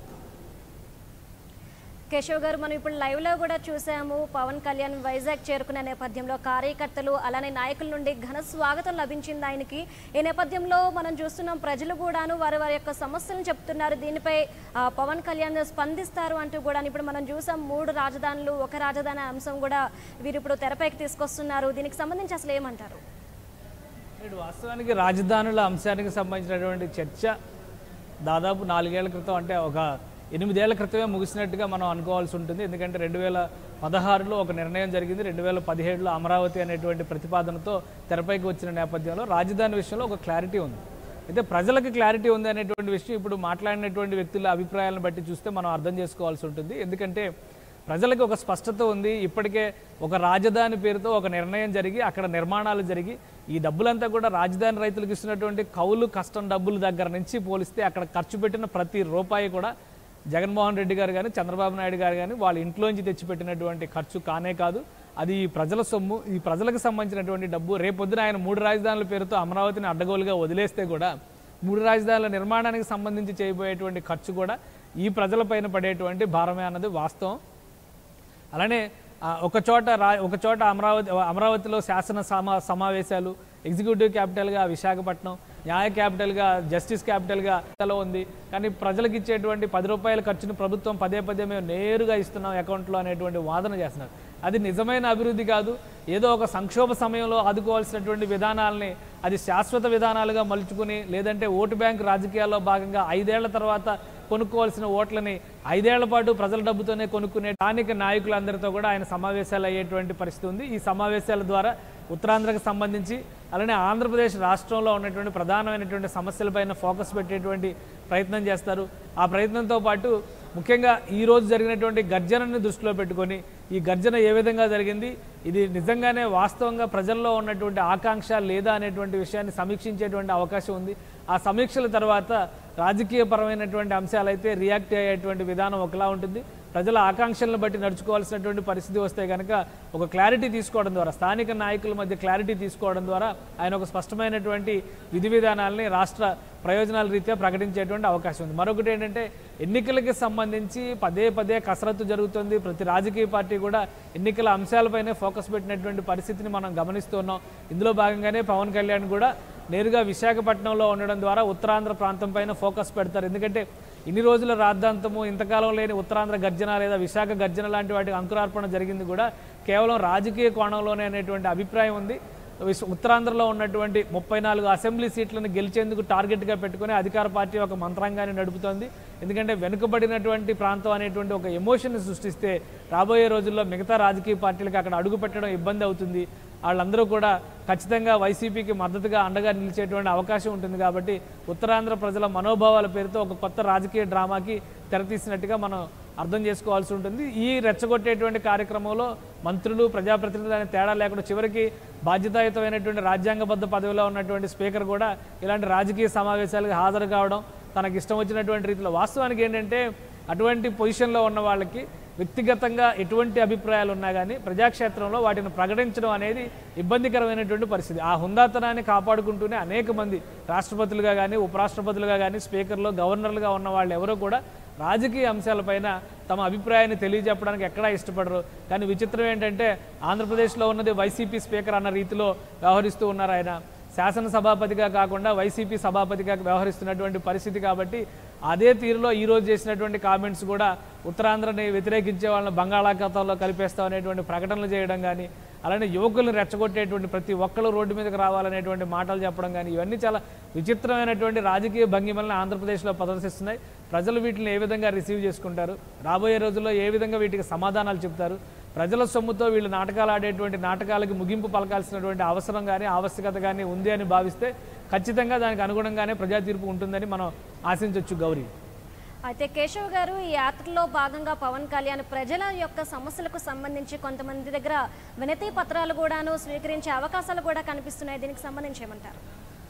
Speaker 1: కేశవ్ గారు, మనం ఇప్పుడు లైవ్లో కూడా చూసాము. పవన్ కళ్యాణ్ వైజాగ్ చేరుకునే నేపథ్యంలో కార్యకర్తలు అలానే నాయకుల నుండి ఘన స్వాగతం లభించింది ఆయనకి. ఈ నేపథ్యంలో మనం చూస్తున్నాం ప్రజలు కూడాను వారి యొక్క సమస్యలను చెప్తున్నారు. దీనిపై పవన్ కళ్యాణ్ స్పందిస్తారు అంటూ కూడా ఇప్పుడు మనం చూసాం. 3 రాజధానులు, ఒక రాజధాని అంశం కూడా వీరు ఇప్పుడు తెరపైకి తీసుకొస్తున్నారు. దీనికి సంబంధించి అసలు ఏమంటారు?
Speaker 2: వాస్తవానికి రాజధానుల అంశానికి సంబంధించినటువంటి చర్చ దాదాపు 4 ఏళ్ల క్రితం, అంటే ఒక 8 ఏళ్ల క్రితమే ముగిసినట్టుగా మనం అనుకోవాల్సి ఉంటుంది. ఎందుకంటే 2016లో ఒక నిర్ణయం జరిగింది. 2017లో అమరావతి అనేటువంటి ప్రతిపాదనతో తెరపైకి వచ్చిన నేపథ్యంలో రాజధాని విషయంలో ఒక క్లారిటీ ఉంది. అయితే ప్రజలకు క్లారిటీ ఉంది అనేటువంటి విషయం ఇప్పుడు మాట్లాడినటువంటి వ్యక్తుల అభిప్రాయాలను బట్టి చూస్తే మనం అర్థం చేసుకోవాల్సి ఉంటుంది. ఎందుకంటే ప్రజలకు ఒక స్పష్టత ఉంది. ఇప్పటికే ఒక రాజధాని పేరుతో ఒక నిర్ణయం జరిగి అక్కడ నిర్మాణాలు జరిగి ఈ డబ్బులంతా కూడా రాజధాని రైతులకు ఇస్తున్నటువంటి కౌలు కష్టం డబ్బుల దగ్గర నుంచి పోలిస్తే అక్కడ ఖర్చు పెట్టిన ప్రతి రూపాయి కూడా జగన్మోహన్ రెడ్డి గారు కానీ చంద్రబాబు నాయుడు గారు కానీ వాళ్ళ ఇంట్లోంచి తెచ్చిపెట్టినటువంటి ఖర్చు కానే కాదు. అది ఈ ప్రజల సొమ్ము, ఈ ప్రజలకు సంబంధించినటువంటి డబ్బు. రేపొద్దున ఆయన 3 రాజధానుల పేరుతో అమరావతిని అడ్డగోలుగా వదిలేస్తే కూడా 3 రాజధానుల నిర్మాణానికి సంబంధించి చేయబోయేటువంటి ఖర్చు కూడా ఈ ప్రజలపైన పడేటువంటి భారమే అన్నది వాస్తవం. అలానే ఒకచోట అమరావతిలో శాసన సమావేశాలు, ఎగ్జిక్యూటివ్ క్యాపిటల్గా విశాఖపట్నం, న్యాయ క్యాపిటల్గా, జస్టిస్ క్యాపిటల్గా ఉంది. కానీ ప్రజలకు ఇచ్చేటువంటి 10 రూపాయల ఖర్చును ప్రభుత్వం పదే మేము నేరుగా ఇస్తున్నాం అకౌంట్లో అనేటువంటి వాదన చేస్తున్నారు. అది నిజమైన అభివృద్ధి కాదు. ఏదో ఒక సంక్షోభ సమయంలో ఆదుకోవాల్సినటువంటి విధానాలని అది శాశ్వత విధానాలుగా మలుచుకుని, లేదంటే ఓటు బ్యాంక్ రాజకీయాల్లో భాగంగా 5 ఏళ్ల తర్వాత కొనుక్కోవాల్సిన ఓట్లని 5 ఏళ్ల పాటు ప్రజల డబ్బుతోనే కొనుక్కునే స్థానిక నాయకులందరితో కూడా ఆయన సమావేశాలు అయ్యేటువంటి పరిస్థితి ఉంది. ఈ సమావేశాల ద్వారా ఉత్తరాంధ్రకు సంబంధించి అలానే ఆంధ్రప్రదేశ్ రాష్ట్రంలో ఉన్నటువంటి ప్రధానమైనటువంటి సమస్యలపైన ఫోకస్ పెట్టేటువంటి ప్రయత్నం చేస్తారు. ఆ ప్రయత్నంతో పాటు ముఖ్యంగా ఈరోజు జరిగినటువంటి గర్జనని దృష్టిలో పెట్టుకొని ఈ గర్జన ఏ విధంగా జరిగింది, ఇది నిజంగానే వాస్తవంగా ప్రజల్లో ఉన్నటువంటి ఆకాంక్ష లేదా అనేటువంటి విషయాన్ని సమీక్షించేటువంటి అవకాశం ఉంది. ఆ సమీక్షల తర్వాత రాజకీయపరమైనటువంటి అంశాలైతే రియాక్ట్ అయ్యేటువంటి విధానం ఒకలా ఉంటుంది. ప్రజల ఆకాంక్షలను బట్టి నడుచుకోవాల్సినటువంటి పరిస్థితి వస్తే కనుక ఒక క్లారిటీ తీసుకోవడం ద్వారా, స్థానిక నాయకుల మధ్య క్లారిటీ తీసుకోవడం ద్వారా ఆయన ఒక స్పష్టమైనటువంటి విధి విధానాలని రాష్ట్ర ప్రయోజనాల రీత్యా ప్రకటించేటువంటి అవకాశం ఉంది. మరొకటి ఏంటంటే ఎన్నికలకి సంబంధించి పదే కసరత్తు జరుగుతుంది. ప్రతి రాజకీయ పార్టీ కూడా ఎన్నికల అంశాలపైనే ఫోకస్ పెట్టినటువంటి పరిస్థితిని మనం గమనిస్తున్నాం. ఇందులో భాగంగానే పవన్ కళ్యాణ్ కూడా నేరుగా విశాఖపట్నంలో ఉండడం ద్వారా ఉత్తరాంధ్ర ప్రాంతం పైన ఫోకస్ పెడతారు. ఎందుకంటే ఇన్ని రోజుల రాద్ధాంతము, ఇంతకాలం లేని ఉత్తరాంధ్ర గర్జన లేదా విశాఖ గర్జన లాంటి వాటికి అంకురార్పణ జరిగింది కూడా కేవలం రాజకీయ కోణంలోనే అనేటువంటి అభిప్రాయం ఉంది. ఉత్తరాంధ్రలో ఉన్నటువంటి 34 అసెంబ్లీ సీట్లను గెలిచేందుకు టార్గెట్గా పెట్టుకుని అధికార పార్టీ ఒక మంత్రాంగాన్ని నడుపుతోంది. ఎందుకంటే వెనుకబడినటువంటి ప్రాంతం అనేటువంటి ఒక ఎమోషన్ని సృష్టిస్తే రాబోయే రోజుల్లో మిగతా రాజకీయ పార్టీలకు అక్కడ అడుగు పెట్టడం ఇబ్బంది అవుతుంది. వాళ్ళందరూ కూడా ఖచ్చితంగా వైసీపీకి మద్దతుగా అండగా నిలిచేటువంటి అవకాశం ఉంటుంది. కాబట్టి ఉత్తరాంధ్ర ప్రజల మనోభావాల పేరుతో ఒక కొత్త రాజకీయ డ్రామాకి తెరతీసినట్టుగా మనం అర్థం చేసుకోవాల్సి ఉంటుంది. ఈ రెచ్చగొట్టేటువంటి కార్యక్రమంలో మంత్రులు ప్రజాప్రతినిధులు అనే తేడా లేకుండా చివరికి బాధ్యతాయుతమైనటువంటి రాజ్యాంగబద్ధ పదవిలో ఉన్నటువంటి స్పీకర్ కూడా ఇలాంటి రాజకీయ సమావేశాలకు హాజరు కావడం తనకి ఇష్టం వచ్చినటువంటి రీతిలో వాస్తవానికి ఏంటంటే అటువంటి పొజిషన్లో ఉన్న వాళ్ళకి వ్యక్తిగతంగా ఎటువంటి అభిప్రాయాలు ఉన్నా కానీ ప్రజాక్షేత్రంలో వాటిని ప్రకటించడం అనేది ఇబ్బందికరమైనటువంటి పరిస్థితి. ఆ హుందాతనాన్ని కాపాడుకుంటూనే అనేక మంది రాష్ట్రపతులుగా కానీ ఉపరాష్ట్రపతులుగా కానీ స్పీకర్లు గవర్నర్లుగా ఉన్న వాళ్ళు ఎవరో కూడా రాజకీయ అంశాలపైన తమ అభిప్రాయాన్ని తెలియజెప్పడానికి ఎక్కడా ఇష్టపడరు. కానీ విచిత్రం ఏంటంటే ఆంధ్రప్రదేశ్లో ఉన్నది వైసీపీ స్పీకర్ అన్న రీతిలో వ్యవహరిస్తూ ఉన్నారు. ఆయన శాసనసభాపతిగా కాకుండా వైసీపీ సభాపతిగా వ్యవహరిస్తున్నటువంటి పరిస్థితి. కాబట్టి అదే తీరులో ఈరోజు చేసినటువంటి కామెంట్స్ కూడా ఉత్తరాంధ్రని వ్యతిరేకించే వాళ్ళని బంగాళాఖాతంలో కలిపేస్తాం అనేటువంటి ప్రకటనలు చేయడం కానీ, అలానే యువకులను రెచ్చగొట్టేటువంటి ప్రతి ఒక్కరు రోడ్డు మీదకి రావాలనేటువంటి మాటలు చెప్పడం కానీ, ఇవన్నీ చాలా విచిత్రమైనటువంటి రాజకీయ భంగిమలను ఆంధ్రప్రదేశ్లో ప్రదర్శిస్తున్నాయి. ప్రజలు వీటిని ఏ విధంగా రిసీవ్ చేసుకుంటారు, రాబోయే రోజుల్లో ఏ విధంగా వీటికి సమాధానాలు చెప్తారు, ప్రజల సొమ్ముతో వీళ్ళు నాటకాలు ఆడేటువంటి నాటకాలకి ముగింపు పలకాల్సినటువంటి అవసరం కానీ ఆవశ్యకత కానీ ఉంది అని భావిస్తే ఖచ్చితంగా దానికి అనుగుణంగానే ప్రజా తీర్పు ఉంటుందని మనం ఆశించవచ్చు. గౌరీ,
Speaker 1: అయితే కేశవ్ గారు, ఈ యాత్రలో భాగంగా పవన్ కళ్యాణ్ ప్రజల యొక్క సమస్యలకు సంబంధించి కొంతమంది దగ్గర వినతి పత్రాలు కూడాను స్వీకరించే అవకాశాలు కూడా కనిపిస్తున్నాయి. దీనికి సంబంధించి ఏమంటారు?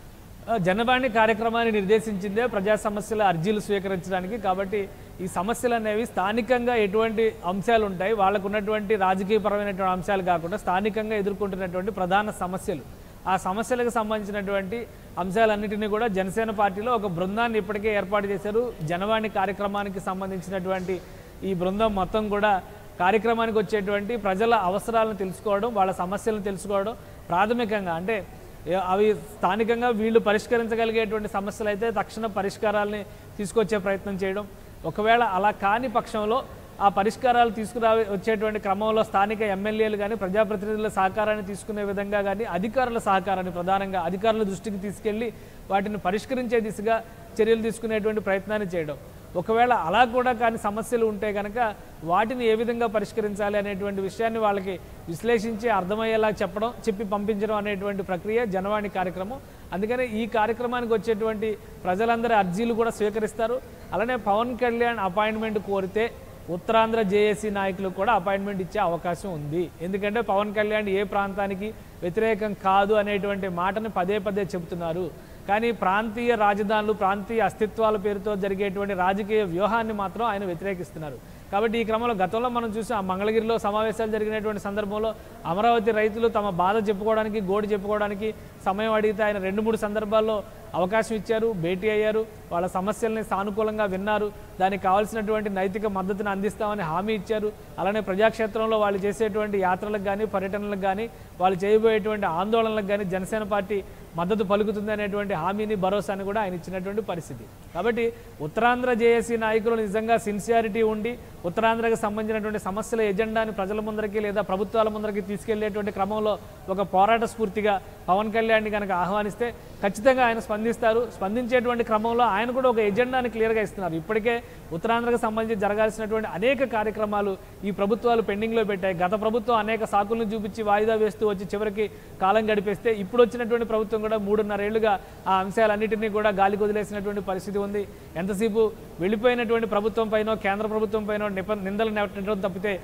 Speaker 2: జనవాణి కార్యక్రమాన్ని నిర్దేశించిందే ప్రజా సమస్యల అర్జీలు స్వీకరించడానికి. కాబట్టి ఈ సమస్యలు అనేవి స్థానికంగా ఎటువంటి అంశాలు ఉంటాయి, వాళ్ళకు ఉన్నటువంటి రాజకీయపరమైనటువంటి అంశాలు కాకుండా స్థానికంగా ఎదుర్కొంటున్నటువంటి ప్రధాన సమస్యలు, ఆ సమస్యలకు సంబంధించినటువంటి అంశాలన్నింటినీ కూడా జనసేన పార్టీలో ఒక బృందాన్ని ఇప్పటికే ఏర్పాటు చేశారు. జనవాణి కార్యక్రమానికి సంబంధించినటువంటి ఈ బృందం మొత్తం కూడా కార్యక్రమానికి వచ్చేటువంటి ప్రజల అవసరాలను తెలుసుకోవడం, వాళ్ళ సమస్యలను తెలుసుకోవడం, ప్రాథమికంగా అంటే అవి స్థానికంగా వీళ్ళు పరిష్కరించగలిగేటువంటి సమస్యలు అయితే తక్షణ పరిష్కారాలని తీసుకొచ్చే ప్రయత్నం చేయడం, ఒకవేళ అలా కాని పక్షంలో ఆ పరిష్కారాలు వచ్చేటువంటి క్రమంలో స్థానిక ఎమ్మెల్యేలు కానీ ప్రజాప్రతినిధుల సహకారాన్ని తీసుకునే విధంగా కానీ అధికారుల సహకారాన్ని ప్రధానంగా అధికారుల దృష్టికి తీసుకెళ్లి వాటిని పరిష్కరించే దిశగా చర్యలు తీసుకునేటువంటి ప్రయత్నాన్ని చేయడం. ఒకవేళ అలా కూడా కానీ సమస్యలు ఉంటే కనుక వాటిని ఏ విధంగా పరిష్కరించాలి అనేటువంటి విషయాన్ని వాళ్ళకి విశ్లేషించి అర్థమయ్యేలా చెప్పి పంపించడం అనేటువంటి ప్రక్రియ జనవాణి కార్యక్రమం. అందుకనే ఈ కార్యక్రమానికి వచ్చేటువంటి ప్రజలందరి అర్జీలు కూడా స్వీకరిస్తారు. అలానే పవన్ కళ్యాణ్ అపాయింట్మెంట్ కోరితే ఉత్తరాంధ్ర జేఏసీ నాయకులకు కూడా అపాయింట్మెంట్ ఇచ్చే అవకాశం ఉంది. ఎందుకంటే పవన్ కళ్యాణ్ ఏ ప్రాంతానికి వ్యతిరేకం కాదు అనేటువంటి మాటను పదే పదే చెబుతున్నారు. కానీ ప్రాంతీయ రాజధానులు, ప్రాంతీయ అస్తిత్వాల పేరుతో జరిగేటువంటి రాజకీయ వ్యూహాన్ని మాత్రం ఆయన వ్యతిరేకిస్తున్నారు. కాబట్టి ఈ క్రమంలో గతంలో మనం చూసాం, ఆ మంగళగిరిలో సమావేశాలు జరిగినటువంటి సందర్భంలో అమరావతి రైతులు తమ బాధ చెప్పుకోవడానికి, గోడు చెప్పుకోవడానికి సమయం అడిగితే ఆయన 2-3 సందర్భాల్లో అవకాశం ఇచ్చారు, భేటీ అయ్యారు, వాళ్ళ సమస్యల్ని సానుకూలంగా విన్నారు, దానికి కావాల్సినటువంటి నైతిక మద్దతును అందిస్తామని హామీ ఇచ్చారు. అలానే ప్రజాక్షేత్రంలో వాళ్ళు చేసేటువంటి యాత్రలకు కానీ పర్యటనలకు కానీ వాళ్ళు చేయబోయేటువంటి ఆందోళనలకు కానీ జనసేన పార్టీ మద్దతు పలుకుతుంది అనేటువంటి హామీని, భరోసాని కూడా ఆయన ఇచ్చినటువంటి పరిస్థితి. కాబట్టి ఉత్తరాంధ్ర జేఏసీ నాయకులు నిజంగా సిన్సియారిటీ ఉండి ఉత్తరాంధ్రకు సంబంధించినటువంటి సమస్యల ఎజెండాని ప్రజల ముందరికి లేదా ప్రభుత్వాల ముందరికి తీసుకెళ్లేటువంటి క్రమంలో ఒక పోరాట స్ఫూర్తిగా పవన్ కళ్యాణ్ని కనుక ఆహ్వానిస్తే ఖచ్చితంగా ఆయన స్పందిస్తారు. స్పందించేటువంటి క్రమంలో ఆయన కూడా ఒక ఎజెండాని క్లియర్గా ఇస్తున్నారు. ఇప్పటికే ఉత్తరాంధ్రకు సంబంధించి జరగాల్సినటువంటి అనేక కార్యక్రమాలు ఈ ప్రభుత్వాలు పెండింగ్లో పెట్టాయి. గత ప్రభుత్వం అనేక సాకులను చూపించి వాయిదా వేస్తూ వచ్చి చివరికి కాలం గడిపేస్తే ఇప్పుడు వచ్చినటువంటి ప్రభుత్వం కూడా 3.5 ఏళ్లుగా ఆ అంశాలన్నింటినీ కూడా గాలికి వదిలేసినటువంటి పరిస్థితి ఉంది. ఎంతసేపు వెళ్ళిపోయినటువంటి ప్రభుత్వం పైనో కేంద్ర ప్రభుత్వం పైనో నిందలు నెట్టడం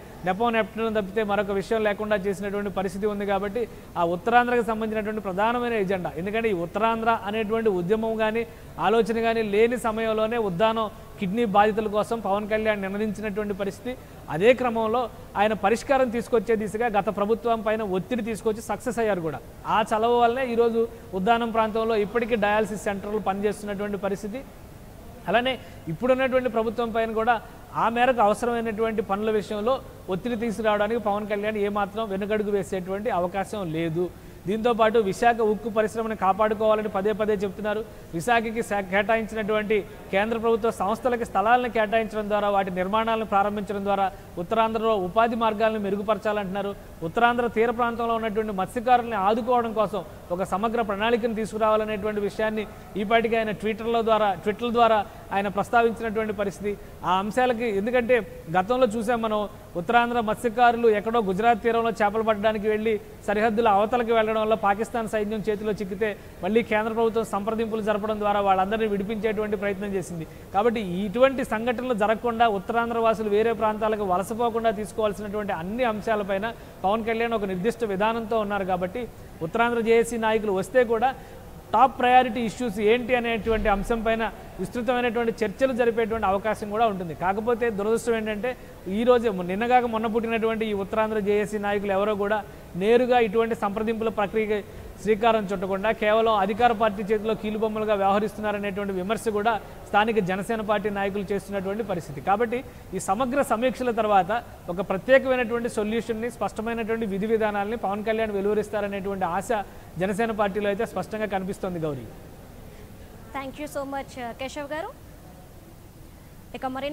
Speaker 2: తప్పితే మరొక విషయం లేకుండా చేసినటువంటి పరిస్థితి ఉంది. కాబట్టి ఆ ఉత్తరాంధ్రకు సంబంధించినటువంటి ప్రధానమైన ఎజెండా, ఎందుకంటే ఈ ఉత్తరాంధ్ర అనేటువంటి ఉద్యమం కానీ ఆలోచన కానీ లేని సమయంలోనే ఉద్దానం కిడ్నీ బాధితుల కోసం పవన్ కళ్యాణ్ నిర్ణయించినటువంటి పరిస్థితి. అదే క్రమంలో ఆయన పరిష్కారం తీసుకొచ్చే దిశగా గత ప్రభుత్వం పైన ఒత్తిడి తీసుకొచ్చి సక్సెస్ అయ్యారు కూడా. ఆ చలవ వల్లనే ఈరోజు ఉద్దానం ప్రాంతంలో ఇప్పటికీ డయాలసిస్ సెంటర్లు పనిచేస్తున్నటువంటి పరిస్థితి. అలానే ఇప్పుడున్నటువంటి ప్రభుత్వం పైన కూడా ఆ మేరకు అవసరమైనటువంటి పనుల విషయంలో ఒత్తిడి తీసుకురావడానికి పవన్ కళ్యాణ్ ఏమాత్రం వెనుకడుగు వేసేటువంటి అవకాశం లేదు. దీంతోపాటు విశాఖ ఉక్కు పరిశ్రమను కాపాడుకోవాలని పదే పదే చెప్తున్నారు. విశాఖకి కేటాయించినటువంటి కేంద్ర ప్రభుత్వ సంస్థలకి స్థలాలను కేటాయించడం ద్వారా వాటి నిర్మాణాలను ప్రారంభించడం ద్వారా ఉత్తరాంధ్రలో ఉపాధి మార్గాలను మెరుగుపరచాలంటున్నారు. ఉత్తరాంధ్ర తీర ప్రాంతంలో ఉన్నటువంటి మత్స్యకారుల్ని ఆదుకోవడం కోసం ఒక సమగ్ర ప్రణాళికను తీసుకురావాలనేటువంటి విషయాన్ని ఈపాటికి ఆయన ట్విట్టర్ ద్వారా ఆయన ప్రస్తావించినటువంటి పరిస్థితి. ఆ అంశాలకి ఎందుకంటే గతంలో చూసాం మనం, ఉత్తరాంధ్ర మత్స్యకారులు ఎక్కడో గుజరాత్ తీరంలో చేపలు పట్టడానికి వెళ్ళి సరిహద్దుల అవతలకి వెళ్ళడం వల్ల పాకిస్తాన్ సైన్యం చేతిలో చిక్కితే మళ్ళీ కేంద్ర ప్రభుత్వం సంప్రదింపులు జరపడం ద్వారా వాళ్ళందరినీ విడిపించేటువంటి ప్రయత్నం చేసింది. కాబట్టి ఇటువంటి సంఘటనలు జరగకుండా ఉత్తరాంధ్ర వాసులు వేరే ప్రాంతాలకు వలసపోకుండా తీసుకోవాల్సినటువంటి అన్ని అంశాలపైన పవన్ కళ్యాణ్ ఒక నిర్దిష్ట విధానంతో ఉన్నారు. కాబట్టి ఉత్తరాంధ్ర జేఏసీ నాయకులు వస్తే కూడా టాప్ ప్రయారిటీ ఇష్యూస్ ఏంటి అనేటువంటి అంశం పైన విస్తృతమైనటువంటి చర్చలు జరిపేటువంటి అవకాశం కూడా ఉంటుంది. కాకపోతే దురదృష్టం ఏంటంటే ఈరోజు నిన్నగాక మొన్న పుట్టినటువంటి ఈ ఉత్తరాంధ్ర జేఏసీ నాయకులు ఎవరో కూడా నేరుగా ఇటువంటి సంప్రదింపుల ప్రక్రియకి శ్రీకారం చుట్టకుండా కేవలం అధికార పార్టీ చేతిలో కీలుబొమ్మలుగా వ్యవహరిస్తున్నారనేటువంటి విమర్శ కూడా స్థానిక జనసేన పార్టీ నాయకులు చేస్తున్నటువంటి పరిస్థితి. కాబట్టి ఈ సమగ్ర సమీక్షల తర్వాత ఒక ప్రత్యేకమైనటువంటి సొల్యూషన్ని, స్పష్టమైనటువంటి విధి విధానాలని పవన్ కళ్యాణ్ వెలువరిస్తారనేటువంటి ఆశ జనసేన పార్టీలో అయితే స్పష్టంగా కనిపిస్తోంది. Gauri,
Speaker 1: thank you so much Keshav గారు. ఇక మరి